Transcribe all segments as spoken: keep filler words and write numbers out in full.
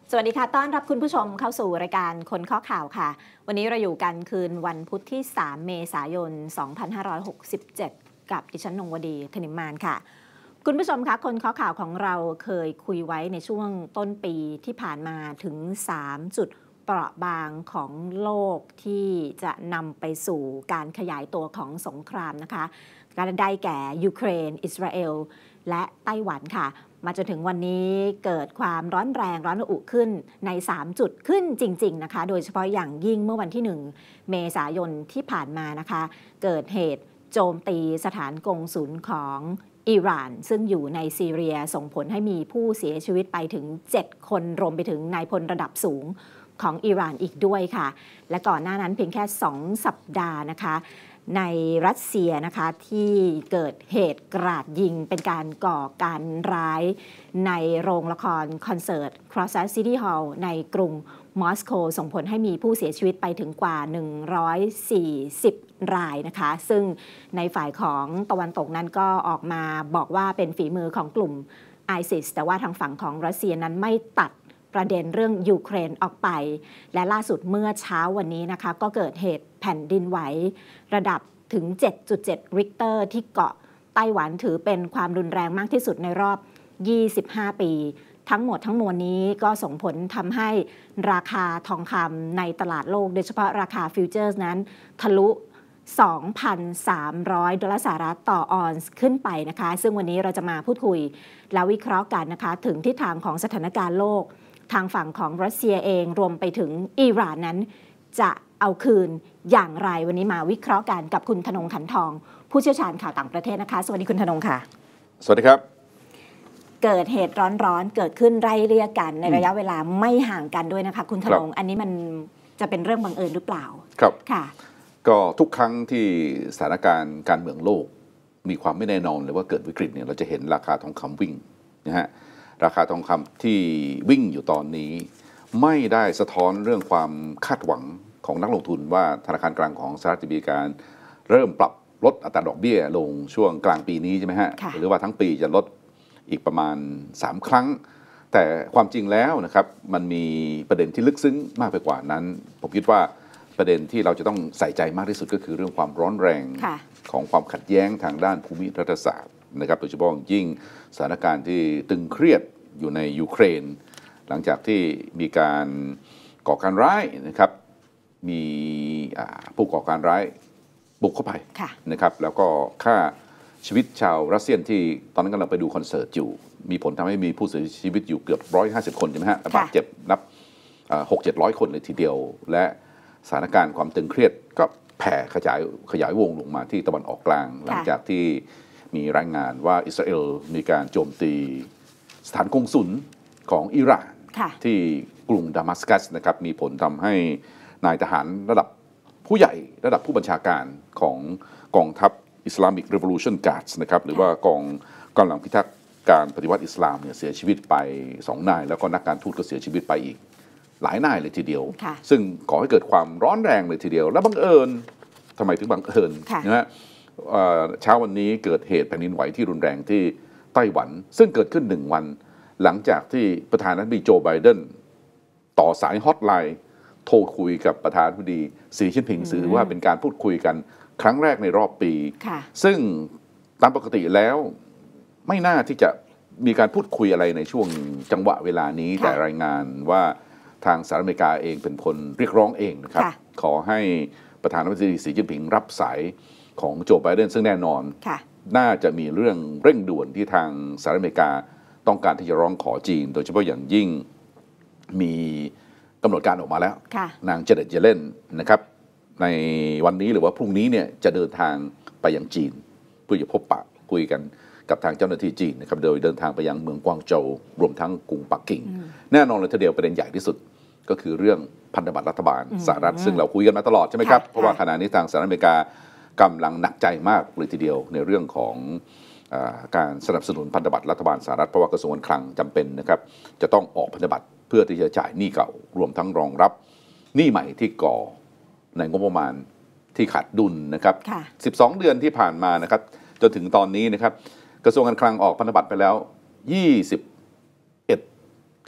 สวัสดีค่ะต้อนรับคุณผู้ชมเข้าสู่รายการคนข้อข่าวค่ะวันนี้เราอยู่กันคืนวันพุธที่สามเมษายนสองพันห้าร้อยหกสิบเจ็ดกับดิฉันนงวดีธนิมมานค่ะคุณผู้ชมคะคนข้อข่าวของเราเคยคุยไว้ในช่วงต้นปีที่ผ่านมาถึงสามจุดเปราะบางของโลกที่จะนำไปสู่การขยายตัวของสงครามนะคะการได้แก่ยูเครนอิสราเอลและไต้หวันค่ะมาจนถึงวันนี้เกิดความร้อนแรงร้อนระอุขึ้นในสามจุดขึ้นจริงๆนะคะโดยเฉพาะอย่างยิ่งเมื่อวันที่หนึ่งเมษายนที่ผ่านมานะคะเกิดเหตุโจมตีสถานกงสุลของอิหร่านซึ่งอยู่ในซีเรียส่งผลให้มีผู้เสียชีวิตไปถึงเจ็ดคนรวมไปถึงนายพลระดับสูงของอิหร่านอีกด้วยค่ะและก่อนหน้านั้นเพียงแค่สองสัปดาห์นะคะในรัสเซียนะคะที่เกิดเหตุกราดยิงเป็นการก่อการร้ายในโรงละครคอนเสิร์ต Cross City Hall ในกรุงมอสโกส่งผลให้มีผู้เสียชีวิตไปถึงกว่าหนึ่งร้อยสี่สิบรายนะคะซึ่งในฝ่ายของตะวันตกนั้นก็ออกมาบอกว่าเป็นฝีมือของกลุ่ม ไอซิส แต่ว่าทางฝั่งของรัสเซียนั้นไม่ตัดประเด็นเรื่องยูเครนออกไปและล่าสุดเมื่อเช้าวันนี้นะคะก็เกิดเหตุแผ่นดินไหวระดับถึง เจ็ดจุดเจ็ด ริกเตอร์ที่เกาะไต้หวันถือเป็นความรุนแรงมากที่สุดในรอบยี่สิบห้าปีทั้งหมดทั้งมวลนี้ก็ส่งผลทำให้ราคาทองคำในตลาดโลกโดยเฉพาะราคาฟิวเจอร์สนั้นทะลุ สองพันสามร้อย ดอลลาร์สหรัฐต่อออนซ์ขึ้นไปนะคะซึ่งวันนี้เราจะมาพูดคุยและวิเคราะห์กันนะคะถึงทิศทางของสถานการณ์โลกทางฝั่งของรัสเซียเองรวมไปถึงอิหร่านนั้นจะเอาคืนอย่างไรวันนี้มาวิเคราะห์กันกับคุณธนงขันทองผู้เชี่ยวชาญข่าวต่างประเทศนะคะสวัสดีคุณธนงค่ะสวัสดีครับเกิดเหตุร้อนๆเกิดขึ้นไล่เรียกกันในระยะเวลาไม่ห่างกันด้วยนะคะคุณธนงอันนี้มันจะเป็นเรื่องบังเอิญหรือเปล่าครับค่ะก็ทุกครั้งที่สถานการณ์การเมืองโลกมีความไม่แน่นอนหรือว่าเกิดวิกฤตเนี่ยเราจะเห็นราคาทองคำวิ่งนะฮะราคาทองคำที่วิ่งอยู่ตอนนี้ไม่ได้สะท้อนเรื่องความคาดหวังของนักลงทุนว่าธนาคารกลางของสหรัฐจะมีการเริ่มปรับลดอัตราดอกเบี้ยลงช่วงกลางปีนี้ใช่ไหมฮะหรือว่าทั้งปีจะลดอีกประมาณสามครั้งแต่ความจริงแล้วนะครับมันมีประเด็นที่ลึกซึ้งมากไปกว่านั้นผมคิดว่าประเด็นที่เราจะต้องใส่ใจมากที่สุดก็คือเรื่องความร้อนแรงของความขัดแย้งทางด้านภูมิรัฐศาสตร์นะครับโดยเฉพาะยิ่งสถานการณ์ที่ตึงเครียดอยู่ในยูเครนหลังจากที่มีการก่อการร้ายนะครับมีผู้ก่อการร้ายบุกเข้าไปนะครับแล้วก็ฆ่าชีวิตชาวรัสเซียนที่ตอนนั้นกำลังไปดูคอนเสิร์ตอยู่มีผลทำให้มีผู้เสียชีวิตอยู่เกือบร้อยห้าสิบคนใช่ไหมฮะบาดเจ็บนับหกเจ็ดร้อยคนเลยทีเดียวและสถานการณ์ความตึงเครียดก็แผ่ขยายขยายวงลงมาที่ตะวันออกกลางหลังจากที่มีรายงานว่าอิสราเอลมีการโจมตีสถานกงสุลของอิหร่านที่กรุงดามัสกัสนะครับมีผลทำให้นายทหารระดับผู้ใหญ่ระดับผู้บัญชาการของกองทัพ Islamic Revolution Guards นะครับหรือว่ากองกำลังพิทักษ์การปฏิวัติอิสลามเนี่ยเสียชีวิตไปสองนายแล้วก็นักการทูตก็เสียชีวิตไปอีกหลายนายเลยทีเดียวซึ่งก่อให้เกิดความร้อนแรงเลยทีเดียวและบังเอิญทำไมถึงบังเอิญนะฮะเช้าวันนี้เกิดเหตุแผ่นดินไหวที่รุนแรงที่ไต้หวันซึ่งเกิดขึ้นหนึ่งวันหลังจากที่ประธานาธิบดีโจไบเดนต่อสายฮอตไลน์โทรคุยกับประธานาธิบดีสีจิ้นผิงถือว่าเป็นการพูดคุยกันครั้งแรกในรอบปีซึ่งตามปกติแล้วไม่น่าที่จะมีการพูดคุยอะไรในช่วงจังหวะเวลานี้แต่รายงานว่าทางสหรัฐอเมริกาเองเป็นคนเรียกร้องเองนะครับขอให้ประธานาธิบดีสีจิ้นผิงรับสายของโจไบเดนซึ่งแน่นอนน่าจะมีเรื่องเร่งด่วนที่ทางสหรัฐอเมริกาต้องการที่จะร้องขอจีนโดยเฉพาะอย่างยิ่งมีกำหนดการออกมาแล้วนางเจเน็ตเยเลนนะครับในวันนี้หรือว่าพรุ่งนี้เนี่ยจะเดินทางไปยังจีนเพื่อจะพบปะคุยกันกับทางเจ้าหน้าที่จีนนะครับโดยเดินทางไปยังเมืองกวางโจวรวมทั้งกรุงปักกิ่งแน่นอนเลยทีเดียวประเด็นใหญ่ที่สุดก็คือเรื่องพันธบัตรรัฐบาลสหรัฐซึ่งเราคุยกันมาตลอดใช่ไหมครับเพราะว่าขณะนี้ทางสหรัฐอเมริกากำลังหนักใจมากเลยทีเดียวในเรื่องของการสนับสนุนพันธบัตรรัฐบาลสหรัฐเพราะว่ากระทรวงการคลังจำเป็นนะครับจะต้องออกพันธบัตรเพื่อที่จะจ่ายหนี้เก่ารวมทั้งรองรับหนี้ใหม่ที่ก่อในงบประมาณที่ขาดดุลนะครับสิบสองเดือนที่ผ่านมานะครับจนถึงตอนนี้นะครับกระทรวงการคลังออกพันธบัตรไปแล้วยี่สิบเอ็ด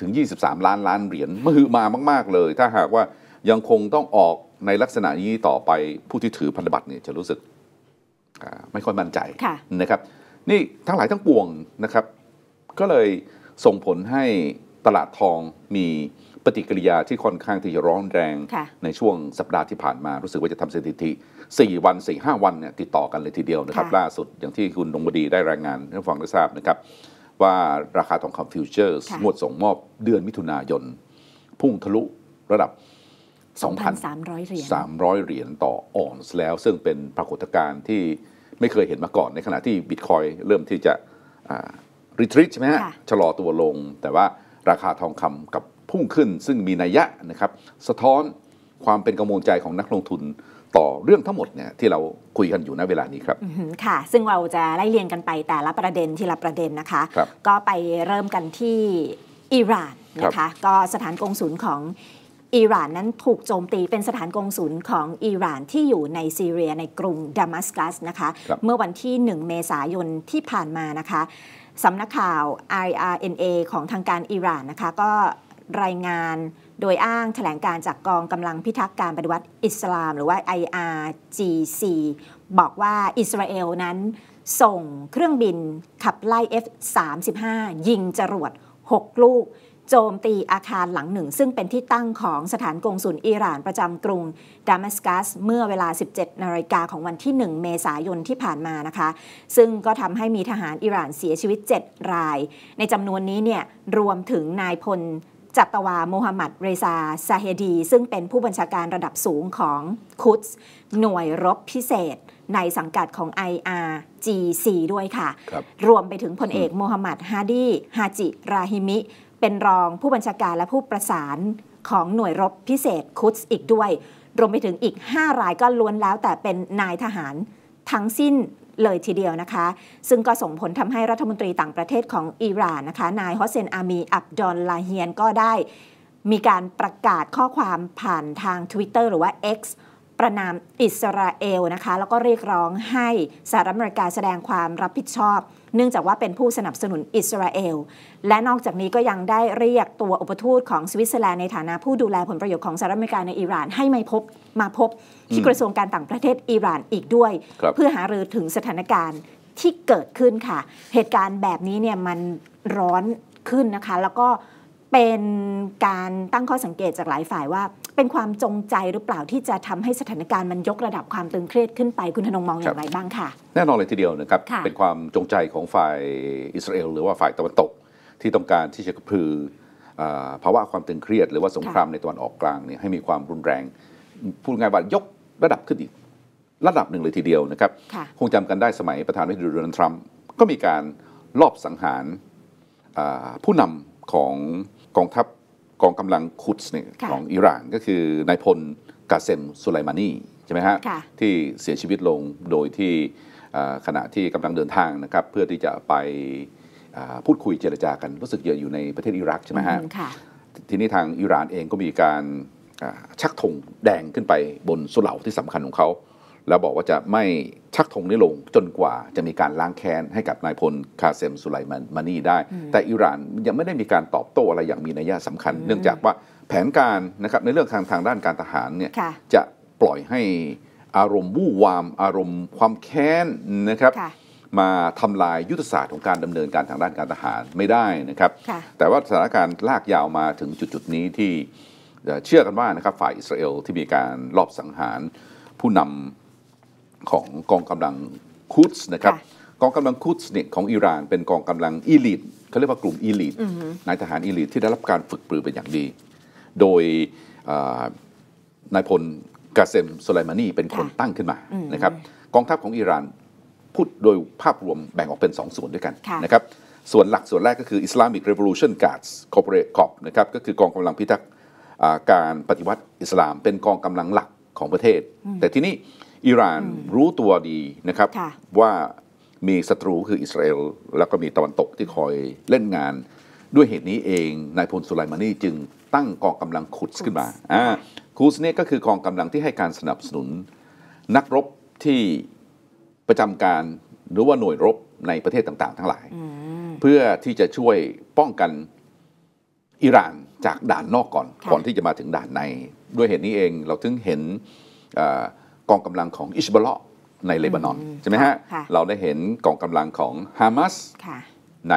ถึงยี่สิบสามล้านล้านเหรียญมหึมามากๆเลยถ้าหากว่ายังคงต้องออกในลักษณะนี้ต่อไปผู้ที่ถือพันธบัตรเนี่ยจะรู้สึกไม่ค่อยมั่นใจนะครับนี่ทั้งหลายทั้งปวงนะครับก็เลยส่งผลให้ตลาดทองมีปฏิกิริยาที่ค่อนข้างที่จะร้อนแรงในช่วงสัปดาห์ที่ผ่านมารู้สึกว่าจะทำสถิติสี่วัน สี่ห้า วันเนี่ยติดต่อกันเลยทีเดียวนะครับล่าสุดอย่างที่คุณดงบดีได้รายงานให้ฟังได้ทราบนะครับว่าราคาทองคำฟิวเจอร์สงวดส่งมอบเดือนมิถุนายนพุ่งทะลุระดับ สองพันสามร้อย เหรียญสามร้อยเหรียญต่อออนซ์แล้วซึ่งเป็นปรากฏการณ์ที่ไม่เคยเห็นมาก่อนในขณะที่บิตคอยเริ่มที่จะรีทรีตใช่ไหมฮะชะลอตัวลงแต่ว่าราคาทองคำกับพุ่งขึ้นซึ่งมีนัยยะนะครับสะท้อนความเป็นกังวลใจของนักลงทุนต่อเรื่องทั้งหมดเนี่ยที่เราคุยกันอยู่ณเวลานี้ครับค่ะซึ่งเราจะไล่เรียงกันไปแต่ละประเด็นทีละประเด็นนะคะก็ไปเริ่มกันที่อิหร่านนะคะก็สถานกงสุลของอิหร่านนั้นถูกโจมตีเป็นสถานกงสุลของอิหร่านที่อยู่ในซีเรียในกรุงดามัสกัสนะคะเมื่อวันที่หนึ่งเมษายนที่ผ่านมานะคะสำนักข่าว ไอ อาร์ เอ็น เอ ของทางการอิหร่านนะคะก็รายงานโดยอ้างแถลงการจากกองกำลังพิทักษ์การปฏิวัติอิสลามหรือว่า ไอ อาร์ จี ซี บอกว่าอิสราเอลนั้นส่งเครื่องบินขับไล่ เอฟ สามสิบห้า ยิงจรวดหกลูกโจมตีอาคารหลังหนึ่งซึ่งเป็นที่ตั้งของสถานกงสุลอิหร่านประจำกรุงดามัสกัสเมื่อเวลา สิบเจ็ดนาฬิกาของวันที่หนึ่งเมษายนที่ผ่านมานะคะซึ่งก็ทำให้มีทหารอิหร่านเสียชีวิตเจ็ดรายในจำนวนนี้เนี่ยรวมถึงนายพลจัตวาโมฮัมหมัดเรซาซาเฮดีซึ่งเป็นผู้บัญชาการระดับสูงของคุดส์หน่วยรบพิเศษในสังกัดของ ไอ อาร์ จี ซี ด้วยค่ะ ร, รวมไปถึงพลเอกโมฮัมหมัดฮาดีฮาจิราฮิมิเป็นรองผู้บัญชาการและผู้ประสานของหน่วยรบพิเศษคุดส์อีกด้วยรวมไปถึงอีกห้ารายก็ล้วนแล้วแต่เป็นนายทหารทั้งสิ้นเลยทีเดียวนะคะซึ่งก็ส่งผลทำให้รัฐมนตรีต่างประเทศของอิหร่านนะคะนายฮอสเซนอามีอับดอลลาเฮียนก็ได้มีการประกาศข้อความผ่านทาง Twitter หรือว่า X ประนามอิสราเอลนะคะแล้วก็เรียกร้องให้สหรัฐอเมริกาแสดงความรับผิดชอบเนื่องจากว่าเป็นผู้สนับสนุนอิสราเอลและนอกจากนี้ก็ยังได้เรียกตัวอุปทูตของสวิตเซอร์แลนด์ในฐานะผู้ดูแลผลประโยชน์ของสหรัฐอเมริกาในอิหร่านให้มาพบมาพบที่กระทรวงการต่างประเทศอิหร่านอีกด้วยเพื่อหารือถึงสถานการณ์ที่เกิดขึ้นค่ะเหตุการณ์แบบนี้เนี่ยมันร้อนขึ้นนะคะแล้วก็เป็นการตั้งข้อสังเกตจากหลายฝ่ายว่าเป็นความจงใจหรือเปล่าที่จะทำให้สถานการณ์มันยกระดับความตึงเครียดขึ้นไปคุณธนงมองอย่างไรบ้างค่ะแน่นอนเลยทีเดียวนะครับเป็นความจงใจของฝ่ายอิสราเอลหรือว่าฝ่ายตะวันตกที่ต้องการที่จะกระพือภาวะความตึงเครียดหรือว่าสงครามในตะวันออกกลางเนี่ยให้มีความรุนแรงพูดง่ายว่ายกระดับขึ้นอีกระดับหนึ่งเลยทีเดียวนะครับคงจำกันได้สมัยประธานาธิบดีโดนัลด์ทรัมป์ก็มีการลอบสังหารผู้นำของกองทัพกองกำลังคุดส์เนี่ยของอิหร่านก็คือนายพลกาเซมสุไลมานีใช่ไหมฮะที่เสียชีวิตลงโดยที่ขณะที่กำลังเดินทางนะครับเพื่อที่จะไปพูดคุยเจรจากันรู้สึกเยอะอยู่ในประเทศอิรักใช่ไหมฮะทีนี้ทางอิหร่านเองก็มีการชักธงแดงขึ้นไปบนสุเหร่าที่สำคัญของเขาแล้วบอกว่าจะไม่ชักธงนี้ลงจนกว่าจะมีการล้างแค้นให้กับนายพลคาเซมสุไลมานีได้แต่อิหร่านยังไม่ได้มีการตอบโต้อะไรอย่างมีนัยสำคัญเนื่องจากว่าแผนการนะครับในเรื่องทางทางด้านการทหารเนี่ยจะปล่อยให้อารมณ์วู่วามอารมณ์ความแค้นนะครับมาทำลายยุทธศาสตร์ของการดำเนินการทางด้านการทหารไม่ได้นะครับแต่ว่าสถานการณ์ลากยาวมาถึงจุดๆนี้ที่เชื่อกันว่านะครับฝ่ายอิสราเอลที่มีการลอบสังหารผู้นำของกองกำลังคุดส์นะครับกองกำลังคุดส์เนี่ยของอิหร่านเป็นกองกำลังอีลิทเขาเรียกว่ากลุ่มอีลิทนายทหารอีลิทที่ได้รับการฝึกปรือเป็นอย่างดีโดยนายพลกาเซมสุไลมานีเป็นคนตั้งขึ้นมานะครับกองทัพของอิหร่านพูดโดยภาพรวมแบ่งออกเป็นสองส่วนด้วยกันนะครับส่วนหลักส่วนแรกก็คือ Islamic Revolution Guards Corporate Corps นะครับก็คือกองกำลังพิทักษ์การปฏิวัติอิสลามเป็นกองกำลังหลักของประเทศแต่ที่นี้อิหร่านรู้ตัวดีนะครับว่ามีศัตรูคืออิสราเอลแล้วก็มีตะวันตกที่คอยเล่นงานด้วยเหตุนี้เองนายพลสุไลมานีจึงตั้งกองกำลังคุดส์ขึ้นมาคุดส์เนี่ยก็คือกองกำลังที่ให้การสนับสนุนนักรบที่ประจำการหรือว่าหน่วยรบในประเทศต่างๆทั้งหลายเพื่อที่จะช่วยป้องกันอิหร่านจากด่านนอกก่อนก่อนที่จะมาถึงด่านในด้วยเหตุนี้เองเราถึงเห็นกองกำลังของอิชบอลในเลบานอนใช่ไหมฮะเราได้เห็นกองกำลังของฮามาสใน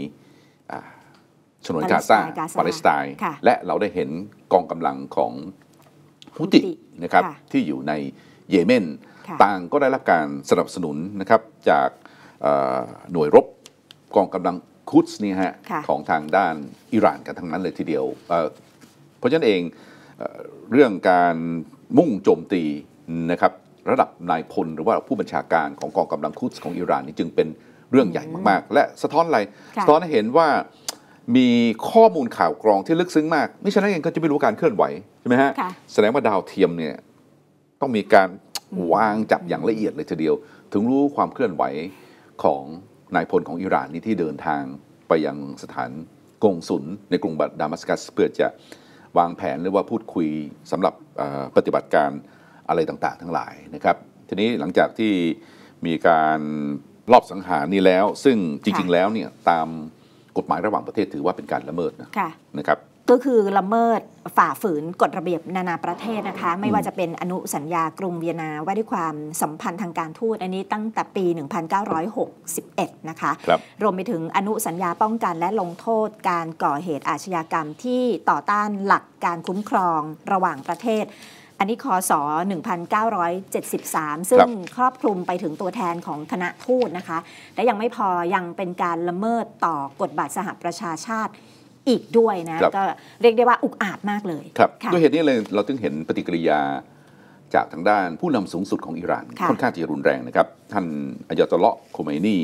ฉนวนกาซาปาเลสไตน์และเราได้เห็นกองกำลังของฮุตินะครับที่อยู่ในเยเมนต่างก็ได้รับการสนับสนุนนะครับจากหน่วยรบกองกำลังคุดส์นี่ฮะของทางด้านอิหร่านกันทั้งนั้นเลยทีเดียวเพราะฉะนั้นเองเรื่องการมุ่งโจมตีนะครับระดับนายพลหรือว่าผู้บัญชาการของกองกำลังคุดส์ของอิหร่านนี่จึงเป็นเรื่องใหญ่มากๆและสะท้อนอะไรสะท้อนให้เห็นว่ามีข้อมูลข่าวกรองที่ลึกซึ้งมากไม่ฉะนั้นเองก็จะไม่รู้การเคลื่อนไหวใช่ไหมฮะแสดงว่าดาวเทียมเนี่ยต้องมีการวางจับอย่างละเอียดเลยทีเดียวถึงรู้ความเคลื่อนไหวของนายพลของอิหร่านนี่ที่เดินทางไปยังสถานกงสุลในกรุงดามัสกัสเพื่อจะวางแผนหรือว่าพูดคุยสำหรับปฏิบัติการอะไรต่างๆทั้งหลายนะครับทีนี้หลังจากที่มีการลอบสังหารนี้แล้วซึ่งจริงๆแล้วเนี่ยตามกฎหมายระหว่างประเทศถือว่าเป็นการละเมิดนะนะครับก็คือละเมิดฝ่าฝืนกฎระเบียบนานาประเทศนะคะไม่ว่าจะเป็นอนุสัญญากรุงเวียนนาว่าด้วยความสัมพันธ์ทางการทูตอันนี้ตั้งแต่ปี หนึ่งพันเก้าร้อยหกสิบเอ็ด นะคะรรวมไปถึงอนุสัญญาป้องกันและลงโทษการก่อเหตุอาชญากรรมที่ต่อต้านหลักการคุ้มครองระหว่างประเทศอันนี้คศ หนึ่งพันเก้าร้อยเจ็ดสิบสาม ซึ่งครอบคลุมไปถึงตัวแทนของคณะทูตนะคะและยังไม่พอยังเป็นการละเมิดต่อกฎบัตรสหประชาชาติอีกด้วยนะก็เรียกได้ว่าอุกอาจมากเลยครับด้วยเหตุนี้เลยเราถึงเห็นปฏิกิริยาจากทางด้านผู้นำสูงสุดของอิหร่านค่อนข้างที่จะรุนแรงนะครับท่านอายาตอลเลาะห์โคเมนี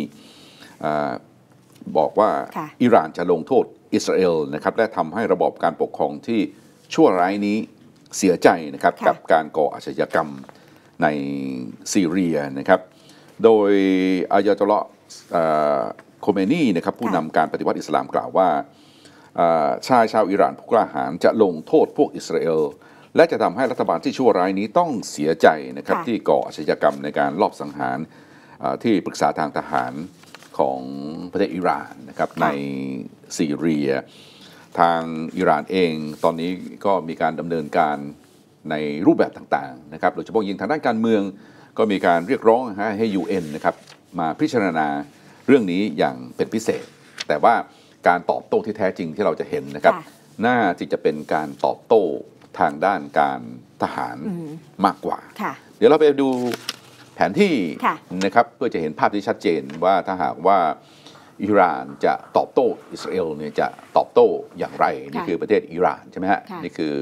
บอกว่าอิหร่านจะลงโทษอิสราเอลนะครับและทำให้ระบอบการปกครองที่ชั่วร้ายนี้เสียใจนะครับกับการก่ออาชญากรรมในซีเรียนะครับโดยอายาตอลเลาะห์โคเมนีนะครับผู้นำการปฏิวัติอิสลามกล่าวว่าชายชาวอิหร่านผู้กล้าหาญจะลงโทษพวกอิสราเอลและจะทำให้รัฐบาลที่ชั่วร้ายนี้ต้องเสียใจนะครับที่ก่ออาชญากรรมในการลอบสังหารที่ปรึกษาทางทหารของประเทศอิหร่านนะครับในซีเรียทางอิหร่านเองตอนนี้ก็มีการดำเนินการในรูปแบบต่างๆนะครับโดยเฉพาะยิ่งทางด้านการเมืองก็มีการเรียกร้องให้ ยู เอ็น นะครับมาพิจารณาเรื่องนี้อย่างเป็นพิเศษแต่ว่าการตอบโต้ที่แท้จริงที่เราจะเห็นนะครับน่าที่จะเป็นการตอบโต้ทางด้านการทหารมากกว่าเดี๋ยวเราไปดูแผนที่นะครับเพื่อจะเห็นภาพที่ชัดเจนว่าถ้าหากว่าอิหร่านจะตอบโต้อิสราเอลเนี่ยจะตอบโต้อย่างไรนี่คือประเทศอิหร่านใช่ไหมฮะนี่คือ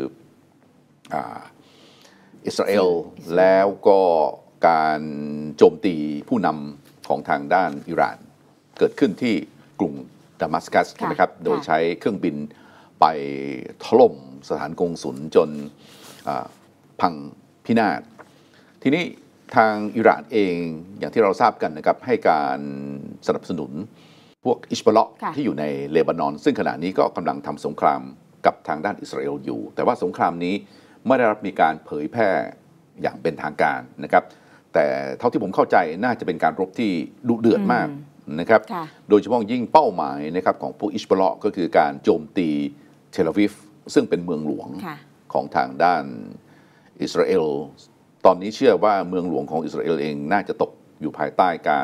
อิสราเอลแล้วก็การโจมตีผู้นำของทางด้านอิหร่านเกิดขึ้นที่กรุงดามัสกัสใช่ไหมครับโดยใช้เครื่องบินไปถล่มสถานกงสุลจนพังพินาศทีนี้ทางอิหร่านเองอย่างที่เราทราบกันนะครับให้การสนับสนุนพวกอิชบอลที่อยู่ในเลบานอนซึ่งขณะนี้ก็กำลังทำสงครามกับทางด้านอิสราเอลอยู่แต่ว่าสงครามนี้ไม่ได้รับมีการเผยแพร่อย่างเป็นทางการนะครับแต่เท่าที่ผมเข้าใจน่าจะเป็นการรบที่ดุเดือดมากนะครับโดยเฉพาะยิ่งเป้าหมายนะครับของพวกอิชบอลก็คือการโจมตีเทลอาวิฟซึ่งเป็นเมืองหลวงของทางด้านอิสราเอลตอนนี้เชื่อว่าเมืองหลวงของอิสราเอลเองน่าจะตกอยู่ภายใต้การ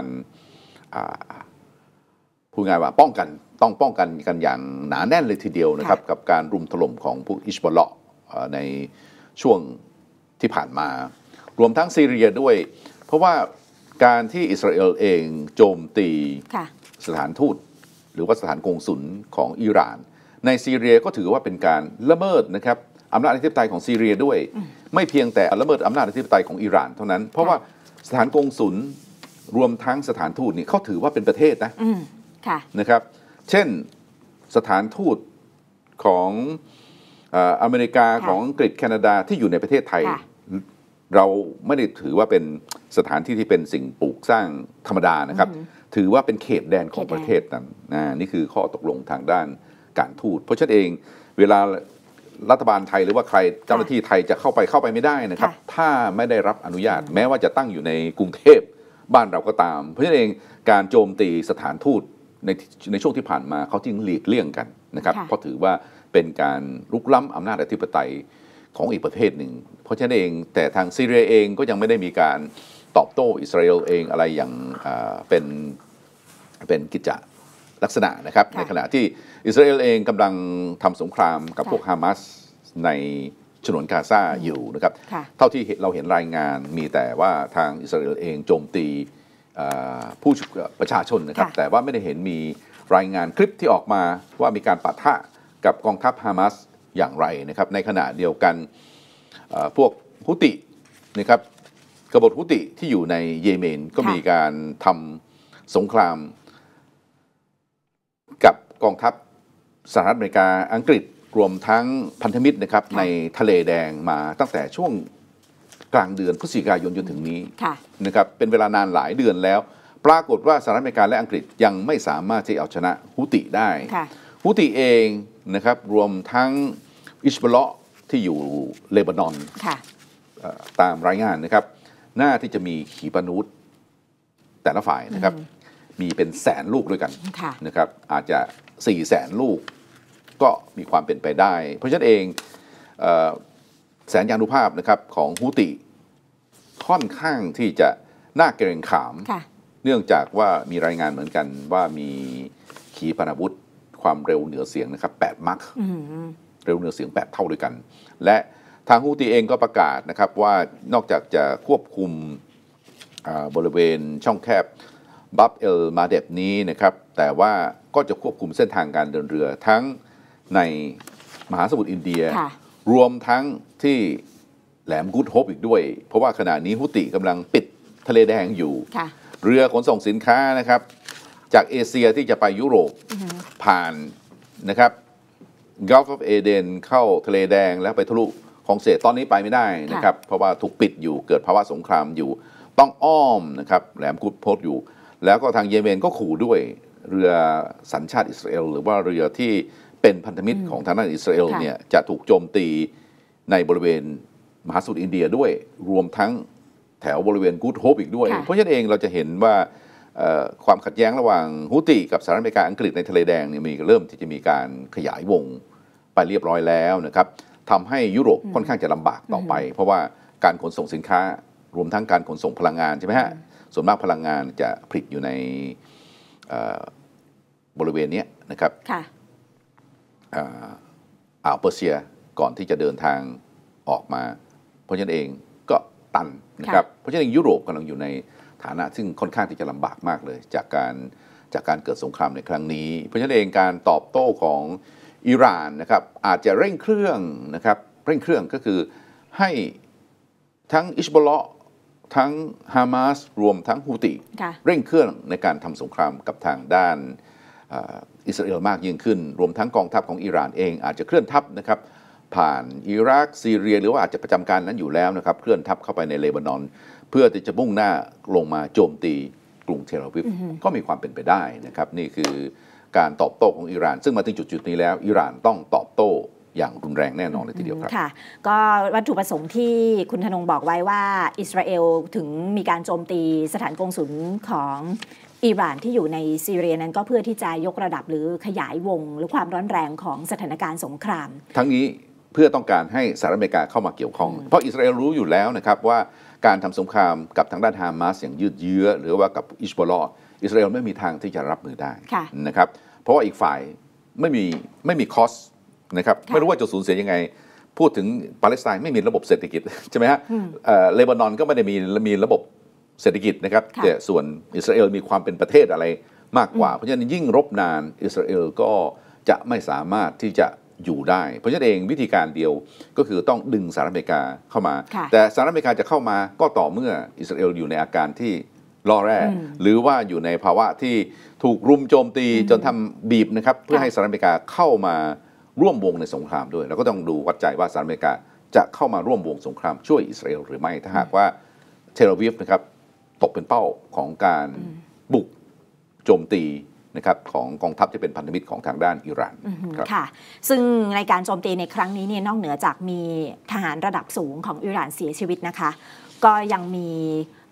พูดง่ายว่าป้องกันต้องป้องกันกันอย่างหนาแน่นเลยทีเดียวนะครับกับการรุมถล่มของพวกอิชบอลในช่วงที่ผ่านมารวมทั้งซีเรียด้วยเพราะว่าการที่อิสราเอลเองโจมตีสถานทูตหรือว่าสถานกงสุลของอิหร่านในซีเรียก็ถือว่าเป็นการละเมิดนะครับอำนาจอธิปไตยของซีเรียด้วยไม่เพียงแต่ละเมิดอำนาจอธิปไตยของอิหร่านเท่านั้นเพราะว่าสถานกงสุลรวมทั้งสถานทูตนี่เขาถือว่าเป็นประเทศนะนะครับเช่นสถานทูตของอเมริกาของอังกฤษแคนาดาที่อยู่ในประเทศไทยเราไม่ได้ถือว่าเป็นสถานที่ที่เป็นสิ่งปลูกสร้างธรรมดานะครับถือว่าเป็นเขตแดนของประเทศนั้นนี่คือข้อตกลงทางด้านการทูตเพราะฉะนั้นเองเวลารัฐบาลไทยหรือว่าใครเจ้าหน้าที่ไทยจะเข้าไปเข้าไปไม่ได้นะครับถ้าไม่ได้รับอนุญาตแม้ว่าจะตั้งอยู่ในกรุงเทพบ้านเราก็ตามเพราะฉะนั้นเองการโจมตีสถานทูตในในช่วงที่ผ่านมาเขาจึงหลีกเลี่ยงกันนะครับเพราะถือว่าเป็นการลุกล้ำอำนาจอธิปไตยของอีกประเทศหนึ่งเพราะฉะนั้นเองแต่ทางซีเรียเองก็ยังไม่ได้มีการตอบโต้อิสราเอลเองอะไรอย่างเป็นเป็นกิจจลักษณะนะครับในขณะที่อิสราเอลเองกำลังทำสงครามกับพวกฮามาสในฉนวนกาซาอยู่นะครับเท่าที่เราเห็นรายงานมีแต่ว่าทางอิสราเอลเองโจมตีผู้ประชาชนนะครับแต่ว่าไม่ได้เห็นมีรายงานคลิปที่ออกมาว่ามีการปะทะกับกองทัพฮามาสอย่างไรนะครับในขณะเดียวกันพวกฮุตินะครับกบฏฮุติที่อยู่ในเยเมนก็มีการทำสงครามกับกองทัพสหรัฐอเมริกาอังกฤษรวมทั้งพันธมิตรนะครับในทะเลแดงมาตั้งแต่ช่วงกลางเดือนพฤศจิกายนจนถึงนี้นะครับเป็นเวลานานหลายเดือนแล้วปรากฏว่าสหรัฐอเมริกาและอังกฤษยังไม่สามารถที่เอาชนะฮุติได้ฮุติเองนะครับรวมทั้งอิชบอลที่อยู่เลบานอนตามรายงานนะครับน่าที่จะมีขีปนาวุธแต่ละฝ่ายนะครับมีเป็นแสนลูกด้วยกันนะครับอาจจะสี่แสนลูกก็มีความเป็นไปได้เพราะฉะนั้นเองแสนยานุภาพนะครับของฮุติค่อนข้างที่จะน่าเกรงขามเนื่องจากว่ามีรายงานเหมือนกันว่ามีขีปนาวุธความเร็วเหนือเสียงนะครับแปดมัคเร็วเหนือเสียงแปดเท่าด้วยกันและทางฮุติเองก็ประกาศนะครับว่านอกจากจะควบคุมบริเวณช่องแคบบับเอลมาเดบนี้นะครับแต่ว่าก็จะควบคุมเส้นทางการเดินเรือทั้งในมหาสมุทรอินเดียรวมทั้งที่แหลมกูดโฮปอีกด้วยเพราะว่าขณะนี้ฮุติกำลังปิดทะเลแดงอยู่เรือขนส่งสินค้านะครับจากเอเชียที่จะไปยุโรปผ่านนะครับ Gulf of Aden เข้าทะเลแดงแล้วไปทะลุคลองเสดตอนนี้ไปไม่ได้นะครับเพราะว่าถูกปิดอยู่เกิดภาวะสงครามอยู่ต้องอ้อมนะครับแหลมกูดโฮปอยู่แล้วก็ทางเยเมนก็ขู่ด้วยเรือสัญชาติอิสราเอลหรือว่าเรือที่เป็นพันธมิตรของทางด้านอิสราเอลเนี่ยจะถูกโจมตีในบริเวณมหาสมุทรอินเดียด้วยรวมทั้งแถวบริเวณกูดโฮปอีกด้วยเพราะฉะนั้นเองเราจะเห็นว่าความขัดแย้งระหว่างฮุติกับสหรัฐอเมริกาอังกฤษในทะเลแดงเนี่ยมีเริ่มที่จะมีการขยายวงไปเรียบร้อยแล้วนะครับทำให้ยุโรปค่อนข้างจะลำบากต่อไปเพราะว่าการขนส่งสินค้ารวมทั้งการขนส่งพลังงานใช่ไหมฮะส่วนมากพลังงานจะผลิตอยู่ในบริเวณนี้นะครับอ่าวเปอร์เซียก่อนที่จะเดินทางออกมาเพราะฉะนั้นเองก็ตันนะครับเพราะฉะนั้นยุโรปกำลังอยู่ในฐานะซึ่งค่อนข้างที่จะลำบากมากเลยจากการจากการเกิดสงครามในครั้งนี้เพราะฉะนั้นเองการตอบโต้ของอิหร่านนะครับอาจจะเร่งเครื่องนะครับเร่งเครื่องก็คือให้ทั้งอิชบอลทั้งฮามาสรวมทั้งฮูติเร่งเครื่องในการทำสงครามกับทางด้านอิสราเอลมากยิ่งขึ้นรวมทั้งกองทัพของอิหร่านเองอาจจะเคลื่อนทัพนะครับผ่านอิรักซีเรียหรือว่าอาจจะประจำการนั้นอยู่แล้วนะครับเคลื่อนทัพเข้าไปในเลบานอนเพื่อที่จะมุ่งหน้าลงมาโจมตีกรุงเทลอาวิฟก็มีความเป็นไปได้นะครับนี่คือการตอบโต้ของอิหร่านซึ่งมาถึงจุดๆนี้แล้วอิหร่านต้องตอบโต้อย่างรุนแรงแน่นอนเลยทีเดียวครับค่ะก็วัตถุประสงค์ที่คุณธนงบอกไว้ว่าอิสราเอลถึงมีการโจมตีสถานกงสุลของอิหร่านที่อยู่ในซีเรียนั้นก็เพื่อที่จะยกระดับหรือขยายวงหรือความร้อนแรงของสถานการณ์สงครามทั้งนี้เพื่อต้องการให้สหรัฐอเมริกาเข้ามาเกี่ยวข้องเพราะอิสราเอลรู้อยู่แล้วนะครับว่าการทำสงครามกับทางด้านฮามาสอย่างยืดเยื้อหรือว่ากับอิชบอลอิสราเอลไม่มีทางที่จะรับมือได้นะครับเพราะว่าอีกฝ่ายไม่มีไม่มีคอสนะครับไม่รู้ว่าจะสูญเสียยังไงพูดถึงปาเลสไตน์ไม่มีระบบเศรษฐกิจใช่ไหมฮะเลบานอนก็ไม่ได้มีมีระบบเศรษฐกิจนะครับแต่ส่วนอิสราเอลมีความเป็นประเทศอะไรมากกว่าเพราะฉะนั้นยิ่งรบนานอิสราเอลก็จะไม่สามารถที่จะอยู่ได้เพราะฉะนั้นเองวิธีการเดียวก็คือต้องดึงสหรัฐอเมริกาเข้ามาแต่สหรัฐอเมริกาจะเข้ามาก็ต่อเมื่ออิสราเอลอยู่ในอาการที่ล่อแร่หรือว่าอยู่ในภาวะที่ถูกรุมโจมตีจนทำบีบนะครับเพื่อให้สหรัฐอเมริกาเข้ามาร่วมวงในสงครามด้วยแล้วก็ต้องดูวัดใจว่าสหรัฐอเมริกาจะเข้ามาร่วมวงสงครามช่วยอิสราเอลหรือไม่ถ้าหากว่าเทลอาวีฟนะครับตกเป็นเป้าของการบุกโจมตีนะครับของกองทัพที่เป็นพันธมิตรของทางด้านอิหร่านค่ะซึ่งในการโจมตีในครั้งนี้เนี่ยนอกเหนือจากมีทหารระดับสูงของอิหร่านเสียชีวิตนะคะก็ยังมี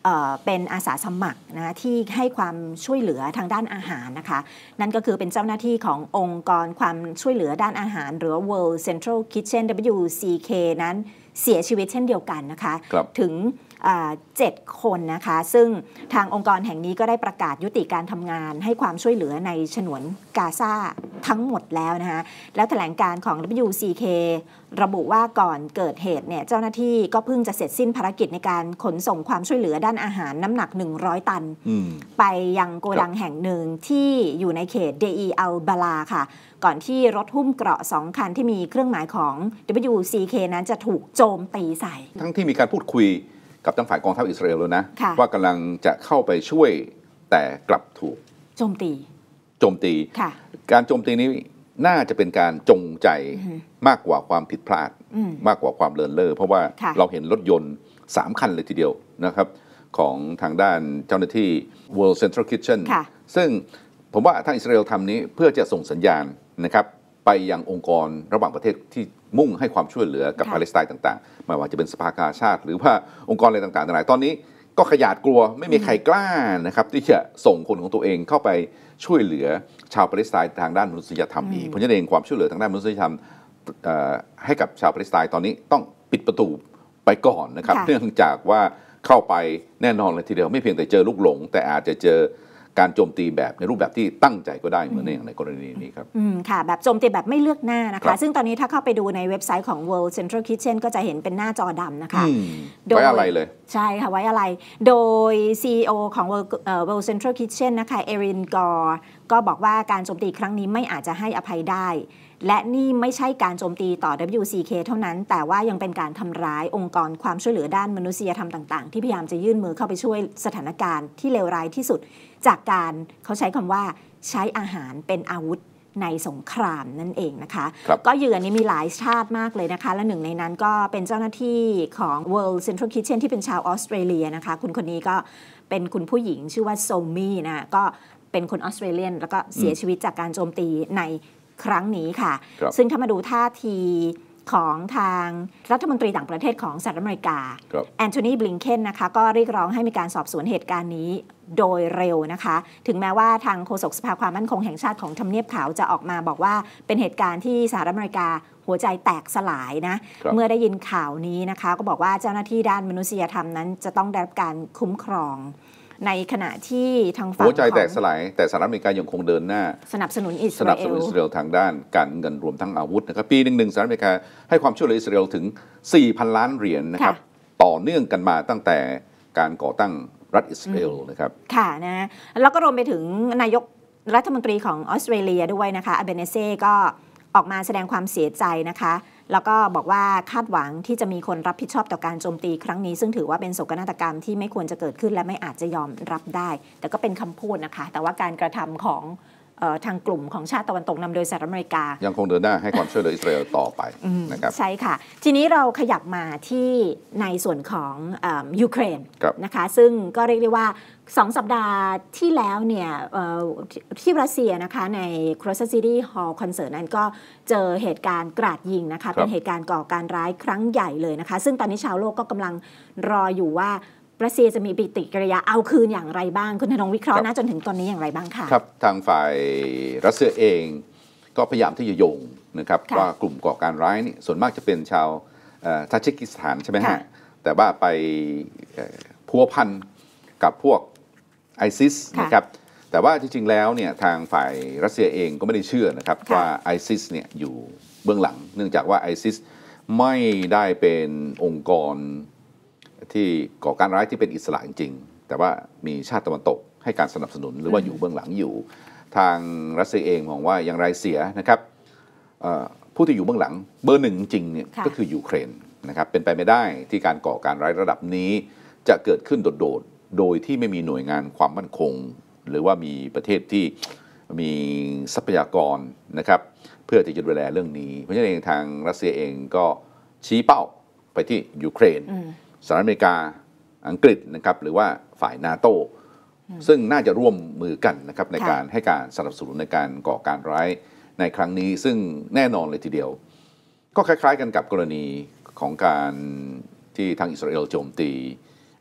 เอ่อเป็นอาสาสมัครนะที่ให้ความช่วยเหลือทางด้านอาหารนะคะนั่นก็คือเป็นเจ้าหน้าที่ขององค์กรความช่วยเหลือด้านอาหารหรือ World Central Kitchen ดับเบิลยู ซี เค นั้นเสียชีวิตเช่นเดียวกันนะคะถึงเจ็ดคนนะคะซึ่งทางองค์กรแห่งนี้ก็ได้ประกาศยุติการทำงานให้ความช่วยเหลือในฉนวนกาซาทั้งหมดแล้วนะคะแล้วแถลงการของ ดับเบิลยู ซี เค ระบุว่าก่อนเกิดเหตุเนี่ยเจ้าหน้าที่ก็เพิ่งจะเสร็จสิ้นภารกิจในการขนส่งความช่วยเหลือด้านอาหารน้ำหนักหนึ่งร้อยตันไปยังโกดังแห่งหนึ่งที่อยู่ในเขตเดอีอัลบาลาค่ะก่อนที่รถหุ้มเกราะสองคันที่มีเครื่องหมายของ ดับเบิลยู ซี เค นั้นจะถูกโจมตีใส่ทั้งที่มีการพูดคุยกับทางฝ่ายกองทัพอิสราเอลแล้วนะว่ากำลังจะเข้าไปช่วยแต่กลับถูกโจมตีโจมตีการโจมตีนี้น่าจะเป็นการจงใจมากกว่าความผิดพลาดมากกว่าความเลินเล่อเพราะว่าเราเห็นรถยนต์สามคันเลยทีเดียวนะครับของทางด้านเจ้าหน้าที่ World Central Kitchen ซึ่งผมว่าทางอิสราเอลทำนี้เพื่อจะส่งสัญญาณนะครับไปยังองค์กรระหว่างประเทศที่มุ่งให้ความช่วยเหลือกับปาเลสไตน์ต่างๆไม่ว่าจะเป็นสภากาชาติหรือว่าองค์กรอะไรต่างๆต่างๆตอนนี้ก็ขยาดกลัวไม่มีใครกล้านะครับที่จะส่งคนของตัวเองเข้าไปช่วยเหลือชาวปาเลสไตน์ทางด้านมนุษยธรรมอีกเพราะฉะนั้นเองความช่วยเหลือทางด้านมนุษยธรรมให้กับชาวปาเลสไตน์ตอนนี้ต้องปิดประตูไปก่อนนะครับเนื่องจากว่าเข้าไปแน่นอนเลยทีเดียวไม่เพียงแต่เจอลูกหลงแต่อาจจะเจอการโจมตีแบบในรูปแบบที่ตั้งใจก็ได้เหมือนในกรณีนี้ครับอืมค่ะแบบโจมตีแบบไม่เลือกหน้านะคะซึ่งตอนนี้ถ้าเข้าไปดูในเว็บไซต์ของ World Central Kitchen ก็จะเห็นเป็นหน้าจอดำนะคะไว้อะไรเลยใช่ค่ะไว้อะไรโดย ซี อี โอ ของ World, World Central Kitchen นะคะเอรินกอร์ก็บอกว่าการโจมตีครั้งนี้ไม่อาจจะให้อภัยได้และนี่ไม่ใช่การโจมตีต่อ ดับเบิลยู ซี เค เท่านั้นแต่ว่ายังเป็นการทำร้ายองค์กรความช่วยเหลือด้านมนุษยธรรมต่างๆที่พยายามจะยื่นมือเข้าไปช่วยสถานการณ์ที่เลวร้ายที่สุดจากการเขาใช้คำว่าใช้อาหารเป็นอาวุธในสงครามนั่นเองนะคะก็เหยื่อนี้มีหลายชาติมากเลยนะคะและหนึ่งในนั้นก็เป็นเจ้าหน้าที่ของ World Central Kitchen ที่เป็นชาวออสเตรเลียนะคะคุณคนนี้ก็เป็นคุณผู้หญิงชื่อว่าโซมี่นะก็เป็นคนออสเตรเลียนแล้วก็เสียชีวิตจากการโจมตีในครั้งนี้ค่ะซึ่งถ้ามาดูท่าทีของทางรัฐมนตรีต่างประเทศของสหรัฐอเมริกาแอนโทนี บลิงเคนนะคะก็เรียกร้องให้มีการสอบสวนเหตุการณ์นี้โดยเร็วนะคะถึงแม้ว่าทางโฆษกสภาความมั่นคงแห่งชาติของทำเนียบขาวจะออกมาบอกว่าเป็นเหตุการณ์ที่สหรัฐอเมริกาหัวใจแตกสลายนะเมื่อได้ยินข่าวนี้นะคะก็บอกว่าเจ้าหน้าที่ด้านมนุษยธรรมนั้นจะต้องได้รับการคุ้มครองในขณะที่ทางฝั่งหัวใจแตกสลายแต่สหรัฐอเมริกายังคงเดินหน้าสนับสนุนอิสราเอลสนับสนุนอิสราเอลทางด้านการเงินรวมทั้งอาวุธนะครับปีหนึ่งๆสหรัฐอเมริกาให้ความช่วยเหลืออิสราเอลถึง สี่พัน ล้านเหรียญ นะครับต่อเนื่องกันมาตั้งแต่การก่อตั้งรัฐอิสราเอลนะครับค่ะนะแล้วก็รวมไปถึงนายกรัฐมนตรีของออสเตรเลียด้วยนะคะอัลเบเนเซ่ก็ออกมาแสดงความเสียใจนะคะแล้วก็บอกว่าคาดหวังที่จะมีคนรับผิดชอบต่อการโจมตีครั้งนี้ซึ่งถือว่าเป็นโศกนาฏกรรมที่ไม่ควรจะเกิดขึ้นและไม่อาจจะยอมรับได้แต่ก็เป็นคำพูดนะคะแต่ว่าการกระทำของทางกลุ่มของชาติตะวันตกนำโดยสหรัฐอเมริกายังคงเดินหน้าให้ความช่วยเหลืออิสราเอลต่อไปนะครับใช่ค่ะทีนี้เราขยับมาที่ในส่วนของยูเครนนะคะซึ่งก็เรียกได้ว่าสองสัปดาห์ที่แล้วเนี่ยที่รัสเซียนะคะใน Krosa City Hall Concert นั้นก็เจอเหตุการณ์กราดยิงนะคะเป็นเหตุการณ์ก่อการร้ายครั้งใหญ่เลยนะคะซึ่งตอนนี้ชาวโลกก็กำลังรออยู่ว่ารัสเซียจะมีปฏิกิริยาเอาคืนอย่างไรบ้างคุณธนงวิเคราะห์นะจนถึงตอนนี้อย่างไรบ้างค่ะครับทางฝ่ายรัสเซียเองก็พยายามที่จะโยงนะครับว่ากลุ่มก่อการร้ายนี่ส่วนมากจะเป็นชาวทาจิกิสถานใช่ไหมฮะแต่ว่าไปพัวพันกับพวกไอซิสนะครับแต่ว่าจริงๆแล้วเนี่ยทางฝ่ายรัสเซียเองก็ไม่ได้เชื่อนะครับว่าไอซิสเนี่ยอยู่เบื้องหลังเนื่องจากว่าไอซิสไม่ได้เป็นองค์กรที่ก่อการร้ายที่เป็นอิสระจริงๆแต่ว่ามีชาติตะวันตกให้การสนับสนุนหรือว่าอยู่เบื้องหลังอยู่ทางรัสเซียเองมองว่าอย่างไรเสียนะครับผู้ที่อยู่เบื้องหลังเบอร์หนึ่งจริงเนี่ยก็คือยูเครนนะครับเป็นไปไม่ได้ที่การก่อการร้ายระดับนี้จะเกิดขึ้นโดดๆโดยที่ไม่มีหน่วยงานความมั่นคงหรือว่ามีประเทศที่มีทรัพยากรนะครับเพื่อที่จะดูแลเรื่องนี้เพราะฉะนั้นเองทางรัสเซียเองก็ชี้เป้าไปที่ยูเครนสหรัฐอเมริกาอังกฤษนะครับหรือว่าฝ่ายนาโตซึ่งน่าจะร่วมมือกันนะครับในการให้การสนับสนุนในการก่อการร้ายในครั้งนี้ซึ่งแน่นอนเลยทีเดียวก็คล้ายๆกันกับกรณีของการที่ทางอิสราเอลโจมตี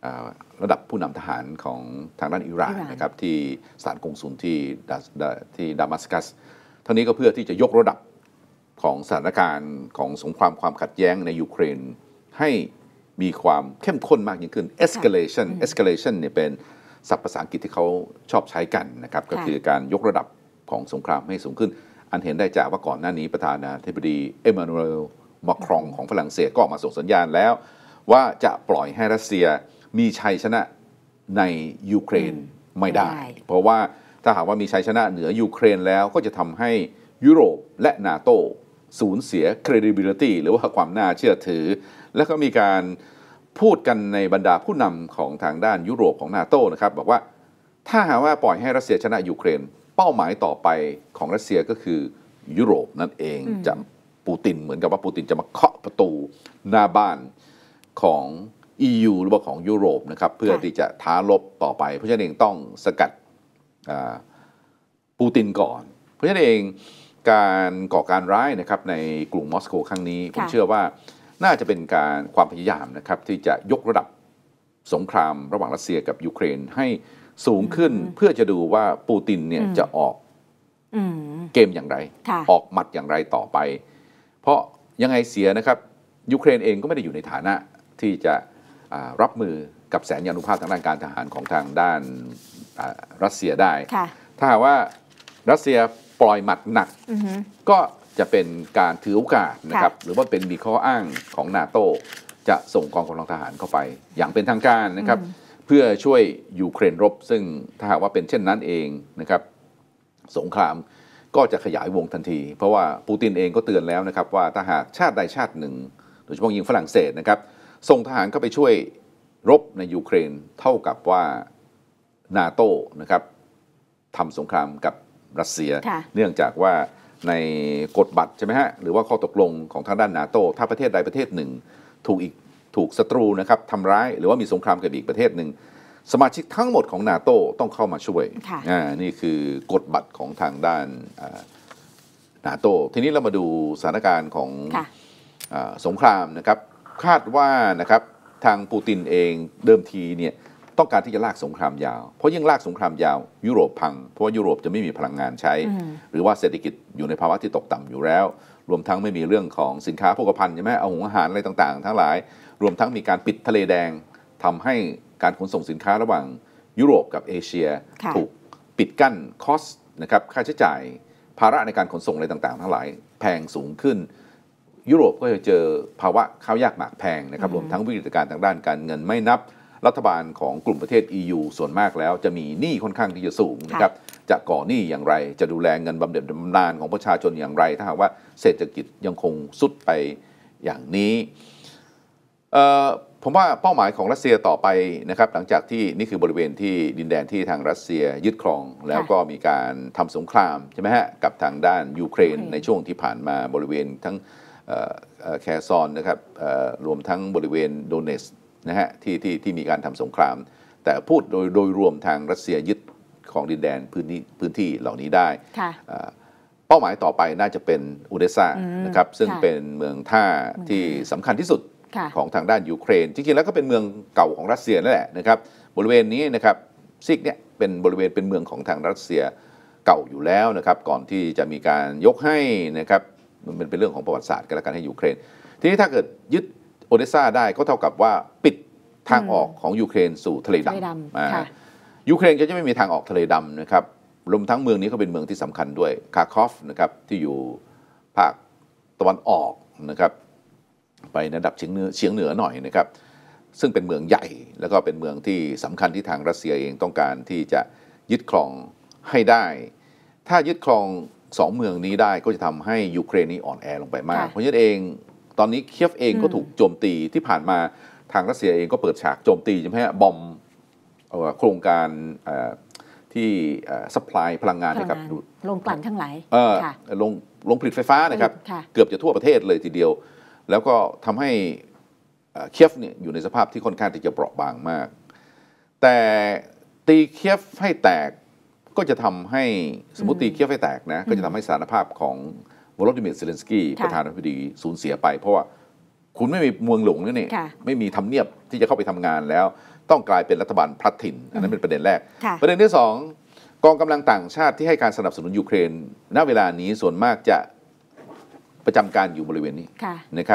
ระดับผู้นำทหารของทางด้านอิหร่านนะครับที่ศาลกงสุลที่ที่ดามัสกัสทั้งนี้ก็เพื่อที่จะยกระดับของสถานการณ์ของสงครามความขัดแย้งในยูเครนให้มีความเข้มข้นมากยิ่งขึ้น escalation escalation เนี่ยเป็นศัพท์ภาษาอังกฤษที่เขาชอบใช้กันนะครับก็คือการยกระดับของสงครามให้สูงขึ้นอันเห็นได้จากว่าก่อนหน้านี้ประธานาธิบดีเอมมานูเอลมาครองของฝรั่งเศสก็ออกมาส่งสัญญาณแล้วว่าจะปล่อยให้รัสเซียมีชัยชนะในยูเครนไม่ได้เพราะว่าถ้าหากว่ามีชัยชนะเหนือยูเครนแล้วก็จะทำให้ยุโรปและนาโตสูญเสีย credibility หรือว่าความน่าเชื่อถือแล้วก็มีการพูดกันในบรรดาผู้นำของทางด้านยุโรปของนาโตนะครับบอกว่าถ้าหากว่าปล่อยให้รัสเซียชนะยูเครนเป้าหมายต่อไปของรัสเซียก็คือยุโรปนั่นเองจะปูตินเหมือนกับว่าปูตินจะมาเคาะประตูหน้าบ้านของ อี ยู หรือว่าของยุโรปนะครับเพื่อที่จะท้ารบต่อไปเพราะฉะนั้นเองต้องสกัดปูตินก่อนเพราะฉะนั้นเองการก่อการร้ายนะครับในกรุงมอสโกครั้งนี้ผมเชื่อว่าน่าจะเป็นการความพยายามนะครับที่จะยกระดับสงครามระหว่างรัสเซียกับยูเครนให้สูงขึ้นเพื่อจะดูว่าปูตินเนี่ยจะออกเกมอย่างไรออกหมัดอย่างไรต่อไปเพราะยังไงเสียนะครับยูเครนเองก็ไม่ได้อยู่ในฐานะที่จะรับมือกับแสนยานุภาพทางด้านการทหารของทางด้านรัสเซียได้ถ้าหากว่ารัสเซียปล่อยหมัดหนักก็จะเป็นการถือโอกาสนะครับหรือว่าเป็นมีข้ออ้างของนาโต้จะส่งกองกำลังทหารเข้าไปอย่างเป็นทางการนะครับเพื่อช่วยยูเครนรบซึ่งถ้าหากว่าเป็นเช่นนั้นเองนะครับสงครามก็จะขยายวงทันทีเพราะว่าปูตินเองก็เตือนแล้วนะครับว่าถ้าหากชาติใดชาติหนึ่งโดยเฉพาะยิ่งฝรั่งเศสนะครับส่งทหารเข้าไปช่วยรบในยูเครนเท่ากับว่านาโต้นะครับทำสงครามกับรัสเซียเนื่องจากว่าในกฎบัตรใช่ไหมฮะหรือว่าข้อตกลงของทางด้านนาโต้ถ้าประเทศใดประเทศหนึ่งถูกอีกถูกศัตรูนะครับทำร้ายหรือว่ามีสงครามกับอีกประเทศหนึ่งสมาชิกทั้งหมดของนาโต้ต้องเข้ามาช่วยอ่านี่คือกฎบัตรของทางด้านนาโต้ทีนี้เรามาดูสถานการณ์ของสงครามนะครับคาดว่านะครับทางปูตินเองเดิมทีเนี่ยต้องการที่จะลากสงครามยาวเพราะยิ่งลากสงครามยาวยุโรปพังเพราะว่ายุโรปจะไม่มีพลังงานใช้หรือว่าเศรษฐกิจอยู่ในภาวะที่ตกต่ำอยู่แล้วรวมทั้งไม่มีเรื่องของสินค้าโภคภัณฑ์ใช่ไหมเอาหุงอาหารอะไรต่างๆทั้งหลายรวมทั้งมีการปิดทะเลแดงทำให้การขนส่งสินค้าระหว่างยุโรปกับเอเชียถูกปิดกั้นคอสนะครับค่าใช้จ่ายภาระในการขนส่งอะไรต่างๆทั้งหลายแพงสูงขึ้นยุโรปก็จะเจอภาวะข้าวยากหมากแพงนะครับรวมทั้งวิกฤตการณ์ทางด้านการเงินไม่นับรัฐบาลของกลุ่มประเทศ อี ยู ส่วนมากแล้วจะมีหนี้ค่อนข้างที่จะสูงนะครับจะก่อหนี้อย่างไรจะดูแลเงินบำเหน็จบำนาญของประชาชนอย่างไรถ้าหากว่าเศรษฐกิจยังคงสุดไปอย่างนี้ผมว่าเป้าหมายของรัสเซียต่อไปนะครับหลังจากที่นี่คือบริเวณที่ดินแดนที่ทางรัสเซียยึดครองแล้วก็มีการทำสงครามใช่ไหมฮะกับทางด้านยูเครนในช่วงที่ผ่านมาบริเวณทั้งแคร์ซอนนะครับรวมทั้งบริเวณโดเนสนะฮะที่ที่ที่มีการทำสงครามแต่พูดโดยโดยรวมทางรัสเซียยึดของดินแดนพื้นที่พื้นที่เหล่านี้ได้เป้าหมายต่อไปน่าจะเป็นอูเดซ่านะครับซึ่งเป็นเมืองท่าที่สำคัญที่สุดของทางด้านยูเครนจริงๆแล้วก็เป็นเมืองเก่าของรัสเซียนั่นแหละนะครับบริเวณนี้นะครับซิกเนี่ยเป็นบริเวณเป็นเมืองของทางรัสเซียเก่าอยู่แล้วนะครับก่อนที่จะมีการยกให้นะครับมันเป็นเรื่องของประวัติศาสตร์กันแล้วกันให้ยูเครนทีนี้ถ้าเกิดยึดโอเดซ่าได้ก็เท่ากับว่าปิดทางออกของยูเครนสู่ทะเลดำยูเครนก็จะไม่มีทางออกทะเลดำนะครับรวมทั้งเมืองนี้ก็เป็นเมืองที่สำคัญด้วยคาร์คอฟนะครับที่อยู่ภาคตะวันออกนะครับไปในระดับเฉียงเหนือเฉียงเหนือหน่อยนะครับซึ่งเป็นเมืองใหญ่แล้วก็เป็นเมืองที่สำคัญที่ทางรัสเซียเองต้องการที่จะยึดครองให้ได้ถ้ายึดครองสองเมืองนี้ได้ก็จะทำให้ยูเครนนี้อ่อนแอลงไปมากเพราะฉะนั้นเองตอนนี้เคียฟเองก็ถูกโจมตีที่ผ่านมาทางรัสเซียเองก็เปิดฉากโจมตีใช่ไหมฮะบอมโครงการที่ซัพพลายพลังงานให้กับโรงกลั่นทั้งหลายโรงโรงผลิตไฟฟ้านะครับเกือบจะทั่วประเทศเลยทีเดียวแล้วก็ทำให้เคียฟเนี่ยอยู่ในสภาพที่ค่อนข้างที่จะเปราะบางมากแต่ตีเคียฟให้แตกก็จะทำให้สมมติตีเคียฟให้แตกนะก็จะทำให้สถานภาพของวโลดิเมียร์เซเลนสกี้ประธานาธิบดีสูญเสียไปเพราะว่าคุณไม่มีเมืองหลวงนี่ไม่มีทำเนียบที่จะเข้าไปทำงานแล้วต้องกลายเป็นรัฐบาลพลัดถิ่นอันนั้นเป็นประเด็นแรกประเด็นที่สองกองกำลังต่างชาติที่ให้การสนับสนุนยูเครนณเวลานี้ส่วนมากจะประจำการอยู่บริเวณนี้นะครับ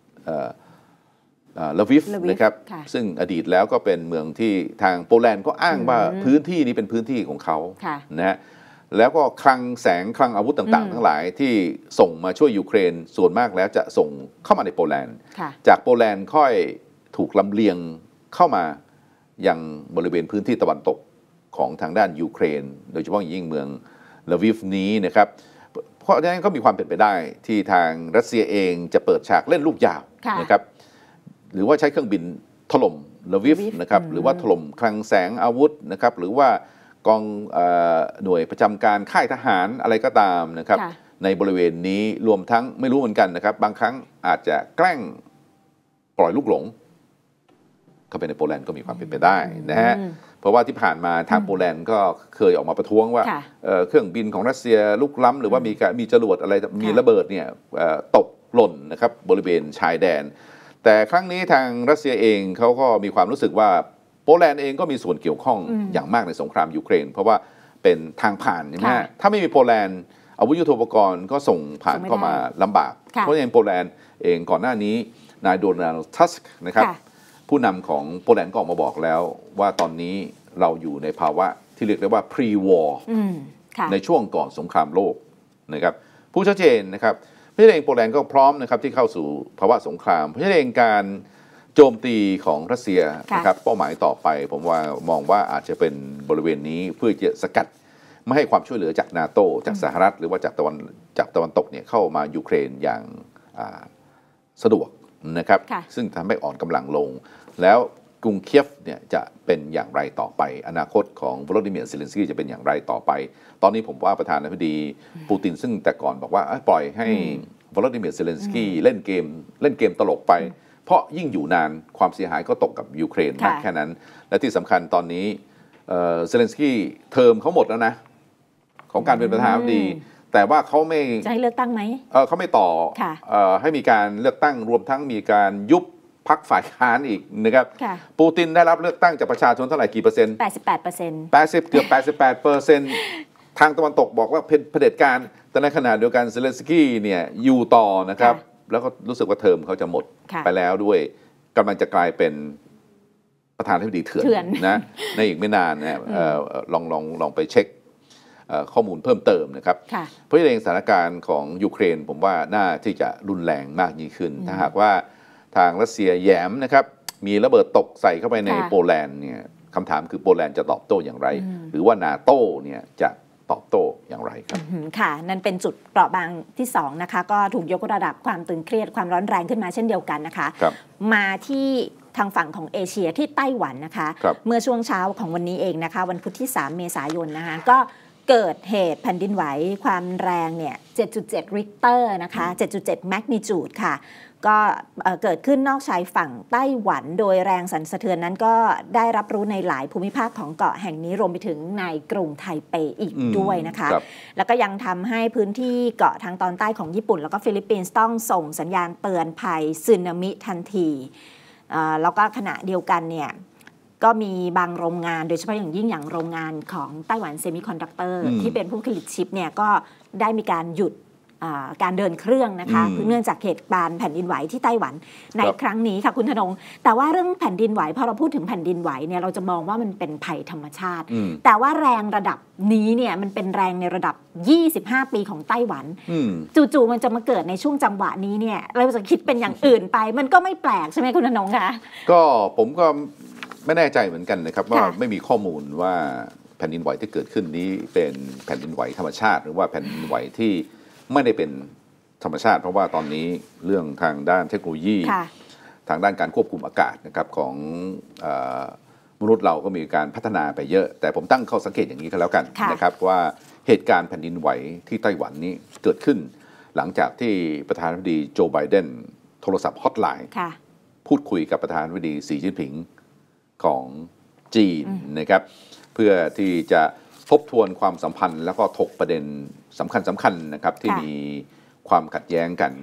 ลาวิฟนะครับซึ่งอดีตแล้วก็เป็นเมืองที่ทางโปแลนด์ก็อ้างว่าพื้นที่นี้เป็นพื้นที่ของเขานะฮะแล้วก็คลังแสงคลังอาวุธต่างๆทั้งหลายที่ส่งมาช่วยยูเครนส่วนมากแล้วจะส่งเข้ามาในโปแลนด์จากโปแลนด์ค่อยถูกลำเลียงเข้ามายังบริเวณพื้นที่ตะวันตกของทางด้านยูเครนโดยเฉพาะอย่างยิ่งเมืองลาวิฟนี้นะครับเพราะฉะนั้นก็มีความเป็นไปได้ที่ทางรัสเซียเองจะเปิดฉากเล่นลูกยาวนะครับหรือว่าใช้เครื่องบินถล่มลาวิฟนะครับหรือว่าถล่มคลังแสงอาวุธนะครับหรือว่ากองหน่วยประจำการค่ายทหารอะไรก็ตามนะครับในบริเวณนี้รวมทั้งไม่รู้เหมือนกันนะครับบางครั้งอาจจะแกล้งปล่อยลูกหลงเข้าไปในโปแลนด์ก็มีความเป็นไปได้นะฮะเพราะว่าที่ผ่านมาทางโปแลนด์ก็เคยออกมาประท้วงว่าเครื่องบินของรัสเซียลุกล้ำหรือว่ามีมีจรวดอะไรมีระเบิดเนี่ยตกหล่นนะครับบริเวณชายแดนแต่ครั้งนี้ทางรัสเซียเองเขาก็มีความรู้สึกว่าโปแลนด์เองก็มีส่วนเกี่ยวข้องอย่างมากในสงครามยูเครนเพราะว่าเป็นทางผ่านใช่ไหมถ้าไม่มีโปแลนด์อาวุธยุทโธปกรณ์ก็ส่งผ่านเข้ามาลำบากเพราะฉะนั้นโปแลนด์เองก่อนหน้านี้นายโดนัลด์ทัสก์นะครับผู้นำของโปแลนด์ก็ออกมาบอกแล้วว่าตอนนี้เราอยู่ในภาวะที่เรียกได้ว่า pre-war ในช่วงก่อนสงครามโลกนะครับผู้ชัดเจนนะครับเพราะฉะนั้นเองโปแลนด์ก็พร้อมนะครับที่เข้าสู่ภาวะสงครามเพราะฉะนั้นเองการโจมตีของรัสเซียนะครับเป้าหมายต่อไปผมว่ามองว่าอาจจะเป็นบริเวณนี้เพื่อจะสกัดไม่ให้ความช่วยเหลือจากนาโตจากสหรัฐหรือว่าจากตะวันจากตะวันตกเนี่ยเข้ามายูเครนอย่างสะดวกนะครับซึ่งทำให้อ่อนกำลังลงแล้วกรุงเคียฟเนี่ยจะเป็นอย่างไรต่อไปอนาคตของวลาดิเมียร์เซเลนสกี้จะเป็นอย่างไรต่อไปตอนนี้ผมว่าประธานาธิบดีปูตินซึ่งแต่ก่อนบอกว่าปล่อยให้วลาดิเมียร์เซเลนสกี้เล่นเกมเล่นเกมตลกไปเพราะยิ่งอยู่นานความเสียหายก็ตกกับยูเครนมากแค่นั้นและที่สำคัญตอนนี้เซเลนสกี้เทอมเขาหมดแล้วนะของการเป็นประธานาธิบดีแต่ว่าเขาไม่จะให้เลือกตั้งไหมเออเขาไม่ต่อให้มีการเลือกตั้งรวมทั้งมีการยุบพรรคฝ่ายค้านอีกนะครับปูตินได้รับเลือกตั้งจากประชาชนเท่าไหร่กี่เปอร์เซ็นต์แปดสิบแปดเปอร์เซ็นต์แปดสิบเกือบ แปดสิบแปดเปอร์เซ็นต์ ทางตะวันตกบอกว่าเป็นเผด็จการแต่ในขณะเดียวกันเซเลนสกี้เนี่ยอยู่ต่อนะครับแล้วก็รู้สึกว่าเทอมเขาจะหมดไปแล้วด้วยกำลังจะกลายเป็นประธานาธิบดีเถื่อนนะในอีกไม่นานนะลองลองลองไปเช็คข้อมูลเพิ่มเติมนะครับเพราะฉะนั้นสถานการณ์ของยูเครนผมว่าน่าที่จะรุนแรงมากยิ่งขึ้นถ้าหากว่าทางรัสเซียแย้มนะครับมีระเบิดตกใส่เข้าไปในโปแลนด์เนี่ยคำถามคือโปแลนด์จะตอบโต้อย่างไรหรือว่านาโต้เนี่ยจะตอบโต้อย่างไรครับค่ะนั่นเป็นจุดเปราะบางที่สองนะคะก็ถูกยกระดับความตึงเครียดความร้อนแรงขึ้นมาเช่นเดียวกันนะคะมาที่ทางฝั่งของเอเชียที่ไต้หวันนะคะเมื่อช่วงเช้าของวันนี้เองนะคะวันพุธที่สามเมษายนนะคะก็เกิดเหตุแผ่นดินไหวความแรงเนี่ย เจ็ดจุดเจ็ด ริกเตอร์นะคะ เจ็ดจุดเจ็ด แมกนิจูดค่ะก็เกิดขึ้นนอกชายฝั่งไต้หวันโดยแรงสั่นสะเทือนนั้นก็ได้รับรู้ในหลายภูมิภาคของเกาะแห่งนี้รวมไปถึงในกรุงไทเปอีกด้วยนะคะแล้วก็ยังทำให้พื้นที่เกาะทางตอนใต้ของญี่ปุ่นแล้วก็ฟิลิปปินส์ต้องส่งสัญญาณเตือนภัยสึนามิทันทีแล้วก็ขณะเดียวกันเนี่ยก็มีบางโรงงานโดยเฉพาะอย่างยิ่งอย่างโรงงานของไต้หวันเซมิคอนดักเตอร์ที่เป็นผู้ผลิตชิปเนี่ยก็ได้มีการหยุดการเดินเครื่องนะคะเนื่องจากเหตุการณ์แผ่นดินไหวที่ไต้หวันในครั้งนี้ค่ะคุณธนงแต่ว่าเรื่องแผ่นดินไหวพอเราพูดถึงแผ่นดินไหวเนี่ยเราจะมองว่ามันเป็นภัยธรรมชาติแต่ว่าแรงระดับนี้เนี่ยมันเป็นแรงในระดับยี่สิบห้าปีของไต้หวันจู่ๆมันจะมาเกิดในช่วงจังหวะนี้เนี่ยเราจะคิดเป็นอย่างอื่นไปมันก็ไม่แปลกใช่ไหมคุณธนงคะก็ผมก็ไม่แน่ใจเหมือนกันนะครับว่าไม่มีข้อมูลว่าแผ่นดินไหวที่เกิดขึ้นนี้เป็นแผ่นดินไหวธรรมชาติหรือว่าแผ่นดินไหวที่ไม่ได้เป็นธรรมชาติเพราะว่าตอนนี้เรื่องทางด้านเทคโนโลยีทางด้านการควบคุมอากาศนะครับของมนุษย์เราก็มีการพัฒนาไปเยอะแต่ผมตั้งข้อสังเกตอย่างนี้ก็แล้วกันนะครับว่าเหตุการณ์แผ่นดินไหวที่ไต้หวันนี้เกิดขึ้นหลังจากที่ประธานาธิบดีโจไบเดนโทรศัพท์ฮอตไลน์พูดคุยกับประธานาธิบดีสีจิ้นผิงของจีนนะครับเพื่อที่จะทบทวนความสัมพันธ์แล้วก็ถกประเด็นสำคัญสำคัญนะครับที่มีความขัดแย้งกัน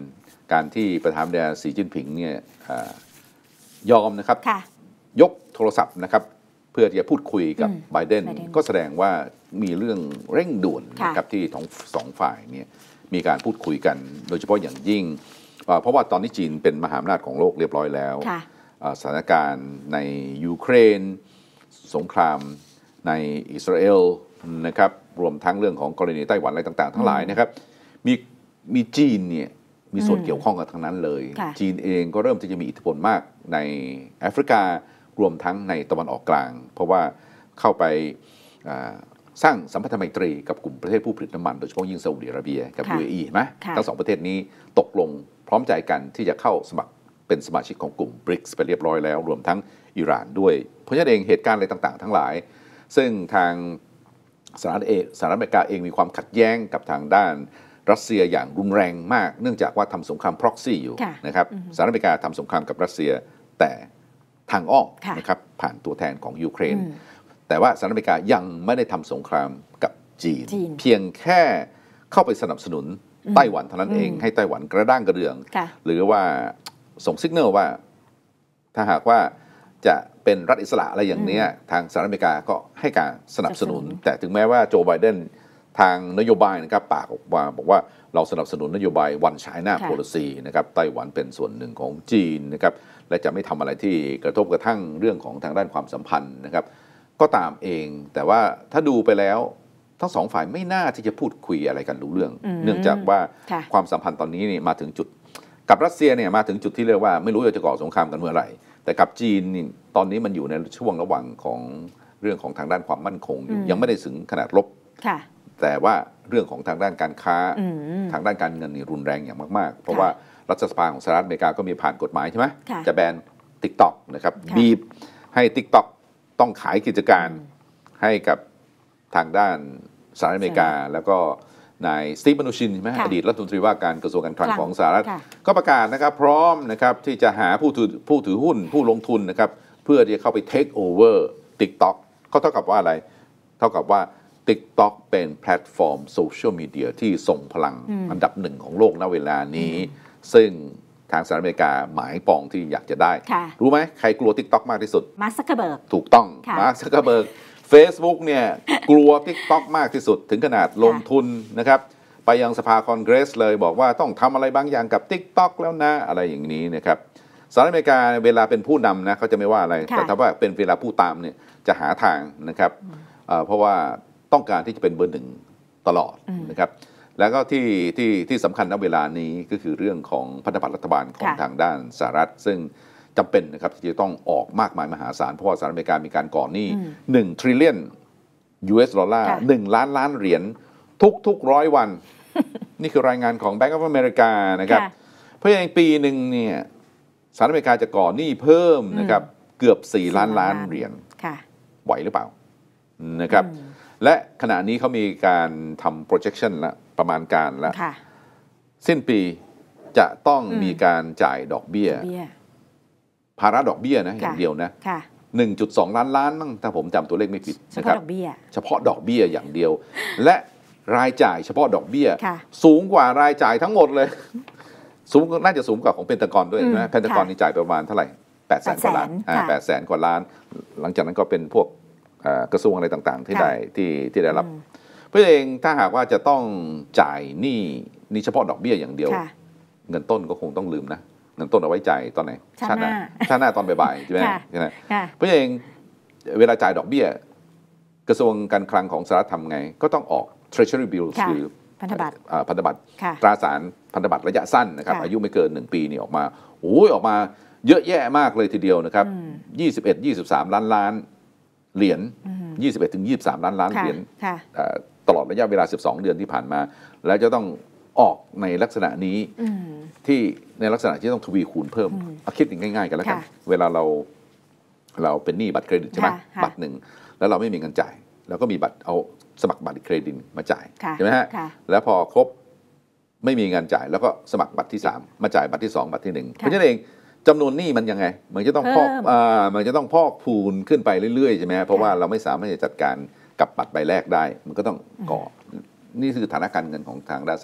การที่ประธานาธิบดีสีจิ้นผิงเนี่ยยอมนะครับยกโทรศัพท์นะครับเพื่อที่จะพูดคุยกับไบเดนก็แสดงว่ามีเรื่องเร่งด่วนนะครับที่ทั้งสองฝ่ายเนี่ยมีการพูดคุยกันโดยเฉพาะอย่างยิ่งเพราะว่าตอนนี้จีนเป็นมหาอำนาจของโลกเรียบร้อยแล้วสถานการณ์ในยูเครนสงครามในอิสราเอลนะครับรวมทั้งเรื่องของกรณีไต้หวันอะไรต่างๆทั้งหลายนะครับมีมีจีนเนี่ยมีส่วนเกี่ยวข้องกับทั้งนั้นเลยจีนเองก็เริ่มที่จะมีอิทธิพลมากในแอฟริการวมทั้งในตะวันออกกลางเพราะว่าเข้าไปสร้างสัมพันธไมตรีกับกลุ่มประเทศผู้ผลิตน้ำมันโดยเฉพาะยิ่งซาอุดิอาระเบียกับ ยู เอ อี เห็นไหมทั้งสองประเทศนี้ตกลงพร้อมใจกันที่จะเข้าสมัครเป็นสมาชิกของกลุ่ม บริกส์ ไปเรียบร้อยแล้วรวมทั้งอิหร่านด้วยเพราะฉะนั้นเองเหตุการณ์อะไรต่างๆทั้งหลายซึ่งทางสหรัฐเองสหรัฐอเมริกาเองมีความขัดแย้งกับทางด้านรัสเซียอย่างรุนแรงมากเนื่องจากว่าทำสงคราม proxy อยู่นะครับสหรัฐอเมริกาทำสงครามกับรัสเซียแต่ทางอ้อมนะครับผ่านตัวแทนของยูเครนแต่ว่าสหรัฐอเมริกายังไม่ได้ทำสงครามกับจีนเพียงแค่เข้าไปสนับสนุนไต้หวันเท่านั้นเองให้ไต้หวันกระด้างกระเดืองหรือว่าส่งสัญญาณว่าถ้าหากว่าจะเป็นรัฐอิสระอะไรอย่างนี้ทางสหรัฐอเมริกาก็ให้การสนับสนุนแต่ถึงแม้ว่าโจไบเดนทางนโยบายนะครับปากออกมาบอกว่าเราสนับสนุนนโยบาย One China Policy นะครับไต้หวันเป็นส่วนหนึ่งของจีนนะครับและจะไม่ทำอะไรที่กระทบกระทั่งเรื่องของทางด้านความสัมพันธ์นะครับก็ตามเองแต่ว่าถ้าดูไปแล้วทั้งสองฝ่ายไม่น่าที่จะพูดคุยอะไรกันรู้เรื่องเนื่องจากว่าความสัมพันธ์ตอนนี้นี่มาถึงจุดกับรัสเซียเนี่ยมาถึงจุดที่เรียกว่าไม่รู้จะก่อสงครามกันเมื่อไหร่แต่กับจีนนี่ตอนนี้มันอยู่ในช่วงระหว่างของเรื่องของทางด้านความมั่นคงอยู่ยังไม่ได้ถึงขนาดลบแต่ว่าเรื่องของทางด้านการค้าทางด้านการเงินนี่รุนแรงอย่างมากๆเพราะว่ารัฐสภาของสหรัฐอเมริกาก็มีผ่านกฎหมายใช่ไหมจะแบน TikTok นะครับบีบให้ TikTok ต้องขายกิจการให้กับทางด้านสหรัฐอเมริกาแล้วก็นายสตีฟ มนูชินใช่ไหมอดีตรัฐมนตรีว่าการกระทรวงการคลังของสหรัฐก็ประกาศนะครับพร้อมนะครับที่จะหาผู้ถือผู้ถือหุ้นผู้ลงทุนนะครับเพื่อที่จะเข้าไป take over TikTok ก็เท่ากับว่าอะไรเท่ากับว่า TikTok เป็นแพลตฟอร์มโซเชียลมีเดียที่ส่งพลังอันดับหนึ่งของโลกณเวลานี้ซึ่งทางสหรัฐอเมริกาหมายปองที่อยากจะได้รู้ไหมใครกลัว TikTok มากที่สุดมาร์ค ซักเคอร์เบิร์กถูกต้องมาร์ค ซักเคอร์เบิร์กFacebook เนี่ยกลัว TikTok มากที่สุดถึงขนาดลงทุนนะครับไปยังสภาคอนเกรสเลยบอกว่าต้องทำอะไรบางอย่างกับ TikTok แล้วนะอะไรอย่างนี้นะครับสหรัฐอเมริกาเวลาเป็นผู้นำนะเขาจะไม่ว่าอะไรแต่ถ้าว่าเป็นเวลาผู้ตามเนี่ยจะหาทางนะครับเพราะว่าต้องการที่จะเป็นเบอร์หนึ่งตลอดนะครับแล้วก็ที่ที่ที่สำคัญณเวลานี้ก็คือเรื่องของพันธบัตรรัฐบาลของทางด้านสหรัฐซึ่งจำเป็นนะครับที่จะต้องออกมากมายมหาศาลเพราะว่าสหรัฐอเมริกามีการก่อหนี้หนึ่ง trillion ยู เอส ดอลลาร์หนึ่งล้านล้านเหรียญทุกๆร้อยวัน นี่คือรายงานของ Bank of America นะครับเพราะฉะนั้นปีหนึ่งเนี่ยสหรัฐอเมริกาจะก่อหนี้เพิ่มนะครับเกือบสี่ล้านล้านเหรียญไหวหรือเปล่านะครับและขณะนี้เขามีการทำ projection ละประมาณการแล้วสิ้นปีจะต้องมีการจ่ายดอกเบี้ยภาระดอกเบี้ยนะอย่างเดียวนะ หนึ่งจุดสอง ล้านล้านมั้งถ้าผมจำตัวเลขไม่ผิดนะครับเฉพาะดอกเบี้ยอย่างเดียวและรายจ่ายเฉพาะดอกเบี้ยสูงกว่ารายจ่ายทั้งหมดเลยสูงน่าจะสูงกว่าของเพนทากอนด้วยนะเพนทากอนนี่จ่ายประมาณเท่าไหร่แปดแสนกว่าล้านแปดแสนกว่าล้านหลังจากนั้นก็เป็นพวกกระทรวงอะไรต่างๆที่ได้ที่ที่ได้รับเพราะเองถ้าหากว่าจะต้องจ่ายหนี้นี่เฉพาะดอกเบี้ยอย่างเดียวเงินต้นก็คงต้องลืมนะเงินต้นเอาไว้จ่ายตอนไหนชาติหน้าชาติหน้าตอนบ่ายๆใช่ไหมใช่ไหมเพราะเองเวลาจ่ายดอกเบี้ยกระทรวงการคลังของสหรัฐทำไงก็ต้องออก treasury bills คือพันธบัตรพันธบัตรตราสารพันธบัตรระยะสั้นนะครับอายุไม่เกินหนึ่งปีนี่ออกมาโอ้ยออกมาเยอะแยะมากเลยทีเดียวนะครับยี่สิบเอ็ด ยี่สิบสามล้านล้านเหรียญยี่สิบเอ็ดถึงยี่สิบสามล้านล้านเหรียญตลอดระยะเวลาสิบสองเดือนที่ผ่านมาแล้วจะต้องออกในลักษณะนี้ที่ในลักษณะที่ต้องทวีคูณเพิ่มเอาคิดง่ายๆกันแล้วกันเวลาเราเราเป็นหนี้บัตรเครดิตใช่ไหมบัตรหนึ่งแล้วเราไม่มีเงินจ่ายเราก็มีบัตรเอาสมัครบัตรเครดิตมาจ่ายใช่ไหมฮะแล้วพอครบไม่มีเงินจ่ายแล้วก็สมัครบัตรที่สามมาจ่ายบัตรที่สองบัตรที่หนึ่งเพราะฉะนั้นเองจำนวนหนี้มันยังไงมันจะต้องพอกอ่ามันจะต้องพอกพูนขึ้นไปเรื่อยๆใช่ไหมเพราะว่าเราไม่สามารถจะจัดการกับบัตรใบแรกได้มันก็ต้องก่อนี่คือฐานะการเงินของทางด้านสหรัฐ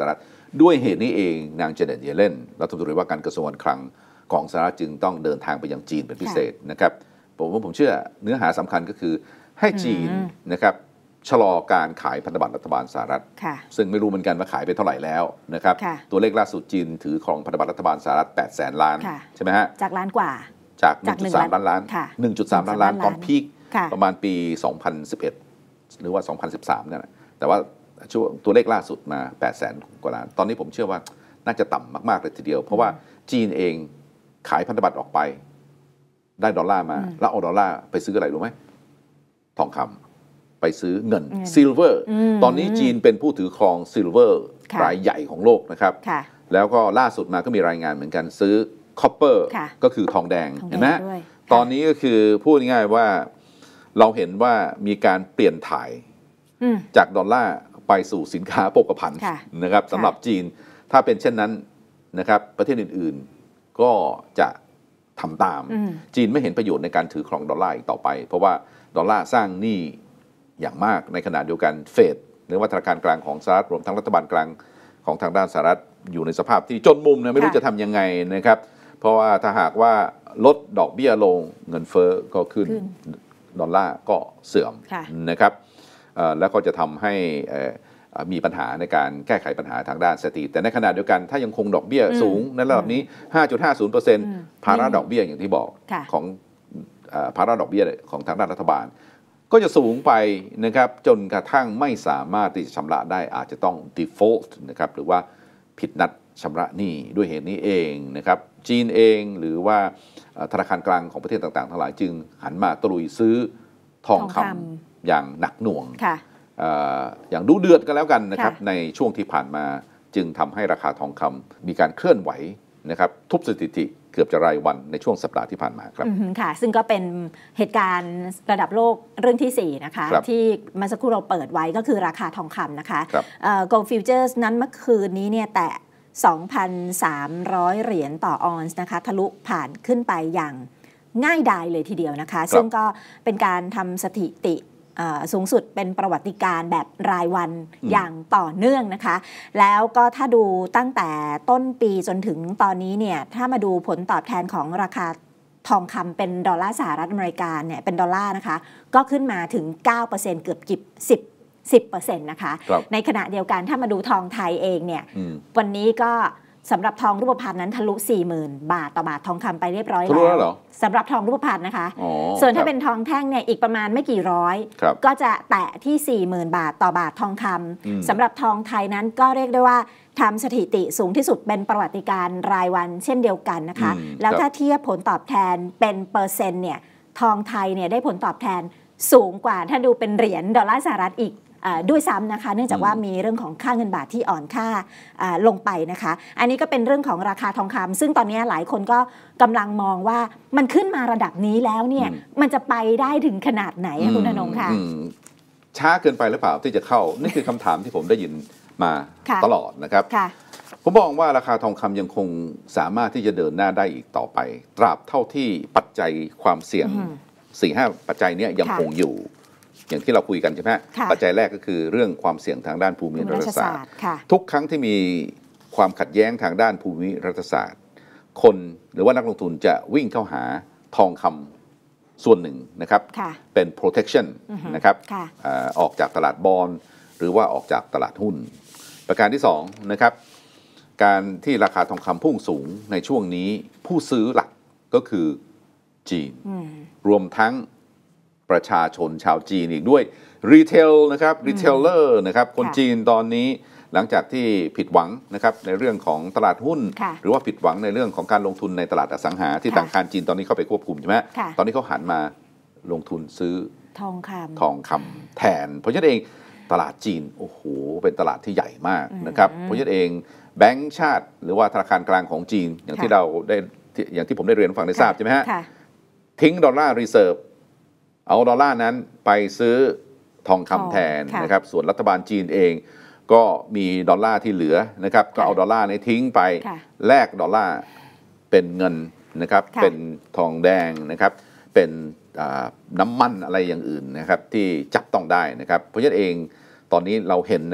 ด้วยเหตุนี้เองนางเจเน็ตเยเลนรัฐมนตรีว่าการกระทรวงการคลังของสหรัฐจึงต้องเดินทางไปยังจีนเป็นพิเศษนะครับผมว่าผมเชื่อเนื้อหาสำคัญก็คือให้จีนนะครับชะลอการขายพันธบัตรรัฐบาลสหรัฐซึ่งไม่รู้เหมือนกันว่าขายไปเท่าไหร่แล้วนะครับตัวเลขล่าสุดจีนถือครองพันธบัตรรัฐบาลสหรัฐแปดแสนล้านใช่ไหมฮะจากล้านกว่าจาก หนึ่งจุดสาม ล้านล้าน หนึ่งจุดสาม ล้านล้านตอนพีคประมาณปี สองพันสิบเอ็ด หรือว่า สองพันสิบสามเนี่ยนะแต่ว่าช่วงตัวเลขล่าสุดมา แปดแสน กว่าล้านตอนนี้ผมเชื่อว่าน่าจะต่ำมากๆเลยทีเดียวเพราะว่าจีนเองขายพันธบัตรออกไปได้ดอลลาร์มาแล้วเอาดอลลาร์ไปซื้ออะไรรู้ไหมทองคำไปซื้อเงินซิลเวอร์ตอนนี้จีนเป็นผู้ถือครองซิลเวอร์รายใหญ่ของโลกนะครับแล้วก็ล่าสุดมาก็มีรายงานเหมือนกันซื้อคอปเปอร์ก็คือทองแดงเห็นไหมตอนนี้ก็คือพูดง่ายๆว่าเราเห็นว่ามีการเปลี่ยนถ่ายจากดอลลาร์ไปสู่สินค้าโภคภัณฑ์นะครับสำหรับจีนถ้าเป็นเช่นนั้นนะครับประเทศอื่นๆก็จะทำตามจีนไม่เห็นประโยชน์ในการถือครองดอลลาร์อีกต่อไปเพราะว่าดอลลาร์สร้างหนี้อย่างมากในขณะเดียวกันเฟดหรือว่าธนาคารกลางของสหรัฐรวมทั้งรัฐบาลกลางของทางด้านสหรัฐอยู่ในสภาพที่จนมุมนะไม่รู้จะทำยังไงนะครับเพราะว่าถ้าหากว่าลดดอกเบี้ยลงเงินเฟ้อก็ขึ้นดอลลาร์ก็เสื่อมนะครับแล้วก็จะทำให้มีปัญหาในการแก้ไขปัญหาทางด้านเศรษฐกิจแต่ในขณะเดียวกันถ้ายังคงดอกเบี้ยสูงในระดับนี้ ห้าจุดห้าศูนย์เปอร์เซ็นต์ ภาระดอกเบี้ยอย่างที่บอกของภาระดอกเบี้ยของทางด้านรัฐบาลก็จะสูงไปนะครับจนกระทั่งไม่สามารถที่จะชำระได้อาจจะต้อง default นะครับหรือว่าผิดนัดชำระหนี้ด้วยเหตุนี้เองนะครับจีนเองหรือว่าธนาคารกลางของประเทศต่างๆทั้งหลายจึงหันมาตรุยซื้อทองคำอย่างหนักหน่วงอย่างดุเดือดกันแล้วกันนะครับในช่วงที่ผ่านมาจึงทำให้ราคาทองคำมีการเคลื่อนไหวนะครับทุบสถิติเกือบจะรายวันในช่วงสัปดาห์ที่ผ่านมาครับค่ะซึ่งก็เป็นเหตุการณ์ระดับโลกเรื่องที่สี่นะคะที่เมื่อสักครู่เราเปิดไว้ก็คือราคาทองคำนะคะ Gold Futures นั้นเมื่อคืนนี้เนี่ยแต่ สองพันสามร้อย เหรียญต่อออนซ์นะคะทะลุผ่านขึ้นไปอย่างง่ายดายเลยทีเดียวนะคะซึ่งก็เป็นการทำสถิติสูงสุดเป็นประวัติการแบบรายวันอย่างต่อเนื่องนะคะแล้วก็ถ้าดูตั้งแต่ต้นปีจนถึงตอนนี้เนี่ยถ้ามาดูผลตอบแทนของราคาทองคำเป็นดอลลาร์สหรัฐอเมริกาเนี่ยเป็นดอลลาร์นะคะก็ขึ้นมาถึง เก้าเปอร์เซ็นต์ เกือบกิบสิบ สิบเปอร์เซ็นต์ นะคะในขณะเดียวกันถ้ามาดูทองไทยเองเนี่ยวันนี้ก็สำหรับทองรูปพรรณนั้นทะลุ สี่หมื่น บาทต่อบาททองคำไปเรียบร้อยแล้วสำหรับทองรูปพรรณนะคะส่วนถ้าเป็นทองแท่งเนี่ยอีกประมาณไม่กี่ร้อยก็จะแตะที่ สี่หมื่น บาทต่อบาททองคำสำหรับทองไทยนั้นก็เรียกได้ว่าทำสถิติสูงที่สุดเป็นประวัติการณ์รายวันเช่นเดียวกันนะคะแล้วถ้าเทียบผลตอบแทนเป็นเปอร์เซ็นต์เนี่ยทองไทยเนี่ยได้ผลตอบแทนสูงกว่าถ้าดูเป็นเหรียญดอลลาร์สหรัฐอีกด้วยซ้ำนะคะเนื่องจากว่ามีเรื่องของค่าเงินบาทที่อ่อนค่าลงไปนะคะอันนี้ก็เป็นเรื่องของราคาทองคำซึ่งตอนนี้หลายคนก็กำลังมองว่ามันขึ้นมาระดับนี้แล้วเนี่ยมันจะไปได้ถึงขนาดไหนคุณธนงค์ค่ะช้าเกินไปหรือเปล่าที่จะเข้านี่คือคำถามที่ผมได้ยินมาตลอดนะครับผมมองว่าราคาทองคำยังคงสามารถที่จะเดินหน้าได้อีกต่อไปตราบเท่าที่ปัจจัยความเสี่ยง สี่ห้า ปัจจัยนี้ยังคงอยู่อย่างที่เราคุยกันใช่ไหมปัจจัยแรกก็คือเรื่องความเสี่ยงทางด้านภูมิรัฐศาสตร์ทุกครั้งที่มีความขัดแย้งทางด้านภูมิรัฐศาสตร์คนหรือว่านักลงทุนจะวิ่งเข้าหาทองคำส่วนหนึ่งนะครับเป็น protection นะครับออกจากตลาดบอนด์หรือว่าออกจากตลาดหุ้นประการที่สองนะครับการที่ราคาทองคำพุ่งสูงในช่วงนี้ผู้ซื้อหลักก็คือจีนรวมทั้งประชาชนชาวจีนอีกด้วยรีเทลนะครับรีเทลเลอร์นะครับคนจีนตอนนี้หลังจากที่ผิดหวังนะครับในเรื่องของตลาดหุ้นหรือว่าผิดหวังในเรื่องของการลงทุนในตลาดอสังหาที่ธนาคารจีนตอนนี้เข้าไปควบคุมใช่ไหมตอนนี้เขาหันมาลงทุนซื้อทองคำทองคำแทนเพราะฉะนั้นเองตลาดจีนโอ้โหเป็นตลาดที่ใหญ่มากนะครับเพราะฉะนั้นเองแบงก์ชาติหรือว่าธนาคารกลางของจีนอย่างที่เราได้อย่างที่ผมได้เรียนฟังได้ทราบใช่ไหมฮะทิ้งดอลลาร์รีเซิร์ฟเอาดอลลาร์นั้นไปซื้อทองคำแทนนะครับส่วนรัฐบาลจีนเองก็มีดอลลาร์ที่เหลือนะครับก็เอาดอลลาร์นี้ทิ้งไปแลกดอลลาร์เป็นเงินนะครับเป็นทองแดงนะครับเป็นน้ำมันอะไรอย่างอื่นนะครับที่จับต้องได้นะครับเพราะฉะนั้นเองตอนนี้เราเห็นนะครับ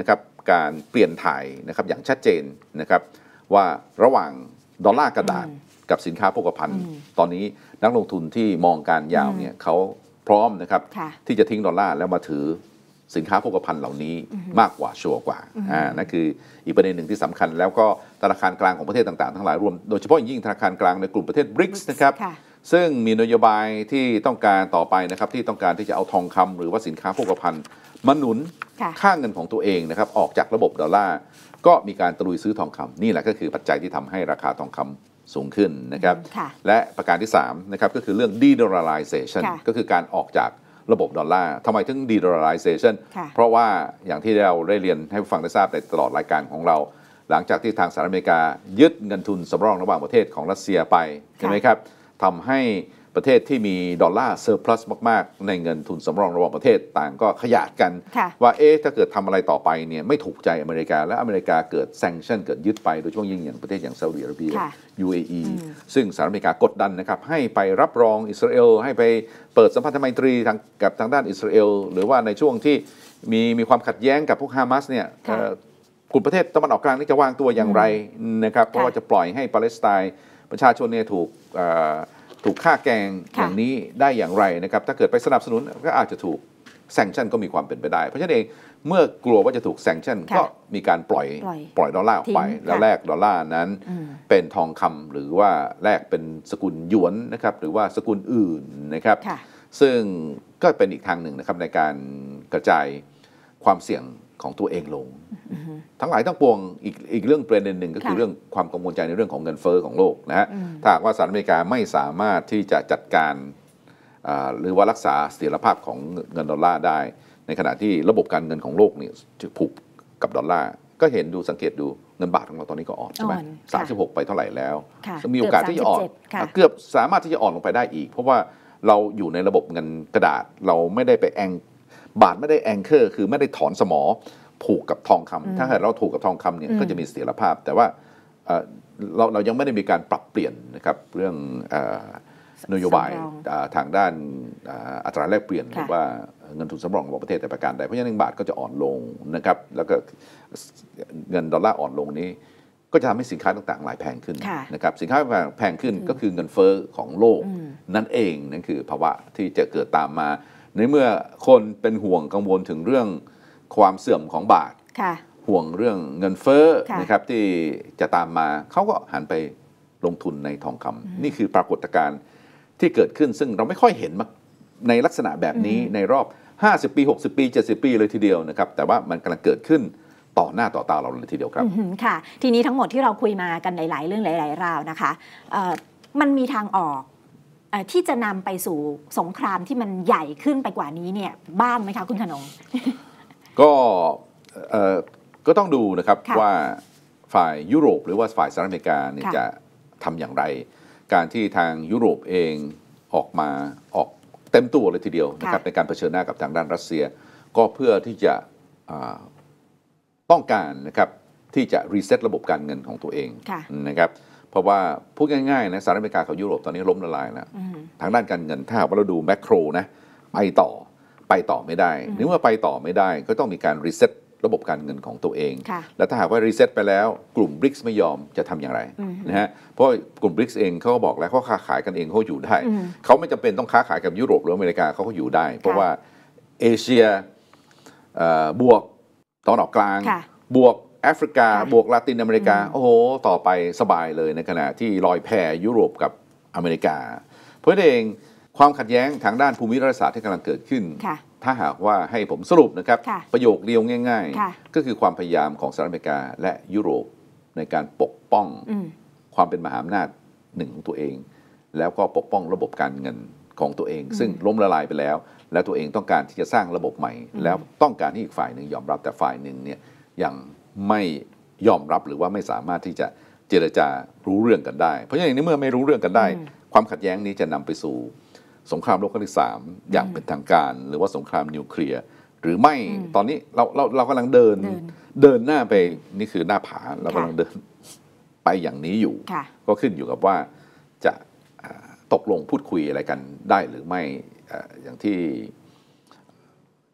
การเปลี่ยนถ่ายนะครับอย่างชัดเจนนะครับว่าระหว่างดอลลาร์กระดาษกับสินค้าโภคภัณฑ์ตอนนี้นักลงทุนที่มองการยาวเนี่ยเขาพร้อมนะครับที่จะทิ้งดอลลาร์แล้วมาถือสินค้าโภคภัณฑ์เหล่านี้มากกว่าชัวร์กว่าอ่านั่นคืออีกประเด็นหนึ่งที่สำคัญแล้วก็ธนาคารกลางของประเทศต่างๆทั้งหลายรวมโดยเฉพาะอย่างยิ่งธนาคารกลางในกลุ่มประเทศ บริกส์ นะครับซึ่งมีนโยบายที่ต้องการต่อไปนะครับที่ต้องการที่จะเอาทองคำหรือว่าสินค้าโภคภัณฑ์มาหนุนค่าเงินของตัวเองนะครับออกจากระบบดอลลาร์ก็มีการตะลุยซื้อทองคำนี่แหละก็คือปัจจัยที่ทำให้ราคาทองคำสูงขึ้นนะครับและประการที่สามนะครับก็คือเรื่อง de-dollarization ก็คือการออกจากระบบดอลลาร์ทำไมถึง de-dollarization เพราะว่าอย่างที่เราได้เรียนให้ผู้ฟังได้ทราบในตลอดรายการของเราหลังจากที่ทางสหรัฐอเมริกายึดเงินทุนสำรองระหว่างประเทศของรัสเซียไปใช่ไหมครับทำให้ประเทศที่มีดอลลาร์เซอร์พลัสมากๆในเงินทุนสำรองระหว่างประเทศต่างก็ขยาดกันว่าเอ๊ะถ้าเกิดทำอะไรต่อไปเนี่ยไม่ถูกใจอเมริกาและอเมริกาเกิดแซงชั่นเกิดยึดไปโดยเฉพาะยิ่งอย่างประเทศอย่างซาอุดิอาระเบีย ยู เอ อี ซึ่งสหรัฐอเมริกากดดันนะครับให้ไปรับรองอิสราเอลให้ไปเปิดสัมพันธไมตรีทางกับทางด้านอิสราเอลหรือว่าในช่วงที่มีมีความขัดแย้งกับพวกฮามาสเนี่ยกลุ่มประเทศตะวันออกกลางนี่จะวางตัวอย่างไรนะครับเพราะว่าจะปล่อยให้ปาเลสไตน์ประชาชนเนี่ยถูกถูกฆ่าแกงอย่างนี้ได้อย่างไรนะครับถ้าเกิดไปสนับสนุนก็อาจจะถูกแซงชั่นก็มีความเป็นไปได้เพราะฉะนั้นเองเมื่อกลัวว่าจะถูกแซงชั่นก็มีการปล่อยปล่อยดอลลาร์ออกไปแล้วแลกดอลลาร์นั้นเป็นทองคำหรือว่าแลกเป็นสกุลหยวนนะครับหรือว่าสกุลอื่นนะครับซึ่งก็เป็นอีกทางหนึ่งนะครับในการกระจายความเสี่ยงของตัวเองลงทั้งหลายทั้งปวงอีกอีกเรื่องประเด็นหนึ่งก็คือเรื่องความกังวลใจในเรื่องของเงินเฟ้อของโลกนะฮะถ้าหากว่าสหรัฐอเมริกาไม่สามารถที่จะจัดการหรือว่ารักษาเสถียรภาพของเงินดอลลาร์ได้ในขณะที่ระบบการเงินของโลกนี่ผูกกับดอลลาร์ก็เห็นดูสังเกตดูเงินบาทของเราตอนนี้ก็อ่อนใช่ไหมสามสิบหกไปเท่าไหร่แล้วมีโอกาสที่จะอ่อนเกือบสามารถที่จะอ่อนลงไปได้อีกเพราะว่าเราอยู่ในระบบเงินกระดาษเราไม่ได้ไปแองบาทไม่ได้แองเกอร์คือไม่ได้ถอนสมอผูกกับทองคำถ้าเราถูกกับทองคำเนี่ยก็จะมีเสถียรภาพแต่ว่าเราเรายังไม่ได้มีการปรับเปลี่ยนนะครับเรื่องนโยบายทางด้านอัตราแลกเปลี่ยนหรือว่าเงินทุนสำรองของประเทศแต่ประการใดเพราะฉะนั้นบาทก็จะอ่อนลงนะครับแล้วก็เงินดอลลาร์อ่อนลงนี้ก็จะทำให้สินค้าต่างๆหลายแพงขึ้นนะครับสินค้าแพงขึ้นก็คือเงินเฟ้อของโลกนั่นเองนั่นคือภาวะที่จะเกิดตามมาในเมื่อคนเป็นห่วงกังวลถึงเรื่องความเสื่อมของบาทห่วงเรื่องเงินเฟ้อนะครับที่จะตามมาเขาก็หันไปลงทุนในทองคำนี่คือปรากฏการณ์ที่เกิดขึ้นซึ่งเราไม่ค่อยเห็นในลักษณะแบบนี้ในรอบห้าสิบปีหกสิบปีเจ็ดสิบปีเลยทีเดียวนะครับแต่ว่ามันกำลังเกิดขึ้นต่อหน้าต่อตาเราเลยทีเดียวครับค่ะทีนี้ทั้งหมดที่เราคุยมากันหลายๆเรื่องหลายๆราวนะคะมันมีทางออกที่จะนำไปสู่สงครามที่มันใหญ่ขึ้นไปกว่านี้เนี่ยบ้างไหมคะคุณธนงก็ก็ต้องดูนะครับว่าฝ่ายยุโรปหรือว่าฝ่ายสหรัฐอเมริกาเนี่ยจะทำอย่างไรการที่ทางยุโรปเองออกมาออกเต็มตัวเลยทีเดียวนะครับในการเผชิญหน้ากับทางด้านรัสเซียก็เพื่อที่จะต้องการนะครับที่จะรีเซ็ตระบบการเงินของตัวเองนะครับเพราะว่าพูดง่ายๆนะสหรัฐอเมริกากับยุโรปตอนนี้ล้มละลายแล้วทางด้านการเงินถ้าว่าเราดูแมกโรนะไปต่อไปต่อไม่ได้เมื่อไปต่อไม่ได้ก็ต้องมีการรีเซ็ตระบบการเงินของตัวเองและถ้าหากว่ารีเซ็ตไปแล้วกลุ่ม บริกส์ ไม่ยอมจะทำอย่างไรนะฮะเพราะกลุ่ม บริกส์ เองเขาก็บอกแล้วเขาค้าขายกันเองเขาอยู่ได้เขาไม่จำเป็นต้องค้าขายกับยุโรปหรืออเมริกาเขาก็อยู่ได้เพราะว่าเอเชียบวกตะวันออกกลางบวกแอฟริกาบวกลาตินอเมริกาโอ้โหต่อไปสบายเลยในขณะที่ลอยแพยุโรปกับอเมริกาเพราะเองความขัดแย้งทางด้านภูมิรัฐศาสตร์ที่กำลังเกิดขึ้นถ้าหากว่าให้ผมสรุปนะครับประโยคเดียวง่ายๆก็คือความพยายามของสหรัฐอเมริกาและยุโรปในการปกป้องความเป็นมหาอำนาจหนึ่งของตัวเองแล้วก็ปกป้องระบบการเงินของตัวเองซึ่งล้มละลายไปแล้วและตัวเองต้องการที่จะสร้างระบบใหม่แล้วต้องการให้อีกฝ่ายหนึ่งยอมรับแต่ฝ่ายหนึ่งเนี่ยยังไม่ยอมรับหรือว่าไม่สามารถที่จะเจรจารู้เรื่องกันได้เพราะฉะนั้นในเมื่อไม่รู้เรื่องกันได้ความขัดแย้งนี้จะนำไปสู่สงครามโลกครั้งที่สามอย่างเป็นทางการหรือว่าสงครามนิวเคลียร์หรือไม่ตอนนี้เราเราเรากำลังเดินเดินหน้าไปนี่คือหน้าผาเรากำลังเดินไปอย่างนี้อยู่ก็ขึ้นอยู่กับว่าจะตกลงพูดคุยอะไรกันได้หรือไม่อย่างที่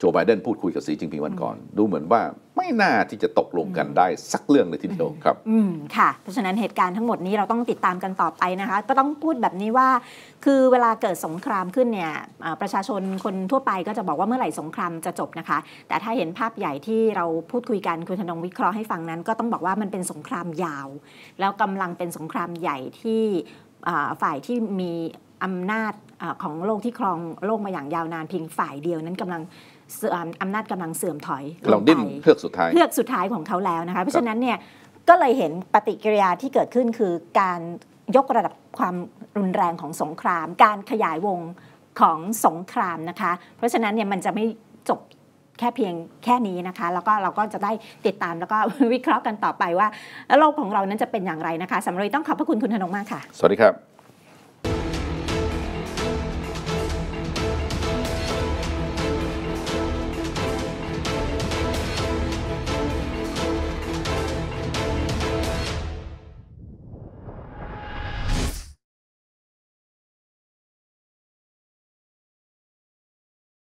โจไบเดนพูดคุยกับสีจิ้นผิงวันก่อนดูเหมือนว่าไม่น่าที่จะตกลงกันได้สักเรื่องเลยทีเดียวครับอืมค่ะเพราะฉะนั้นเหตุการณ์ทั้งหมดนี้เราต้องติดตามกันต่อไปนะคะก็ต้องพูดแบบนี้ว่าคือเวลาเกิดสงครามขึ้นเนี่ยประชาชนคนทั่วไปก็จะบอกว่าเมื่อไหร่สงครามจะจบนะคะแต่ถ้าเห็นภาพใหญ่ที่เราพูดคุยกันคุณธนงวิเคราะห์ให้ฟังนั้นก็ต้องบอกว่ามันเป็นสงครามยาวแล้วกำลังเป็นสงครามใหญ่ที่ฝ่ายที่มีอำนาจของโลกที่ครองโลกมาอย่างยาวนานเพียงฝ่ายเดียวนั้นกำลังอำนาจกำลังเสื่อมถอยเราดิ้นเพื่อกสุดท้ายเพื่อกสุดท้ายของเขาแล้วนะคะเพราะฉะนั้นเนี่ยก็เลยเห็นปฏิกิริยาที่เกิดขึ้นคือการยกระดับความรุนแรงของสงครามการขยายวงของสงครามนะคะเพราะฉะนั้นเนี่ยมันจะไม่จบแค่เพียงแค่นี้นะคะแล้วก็เราก็จะได้ติดตามแล้วก็วิเคราะห์กันต่อไปว่าโลกของเรานั้นจะเป็นอย่างไรนะคะสำหรับวันนี้ต้องขอบพระคุณคุณธนงมากค่ะสวัสดีครับ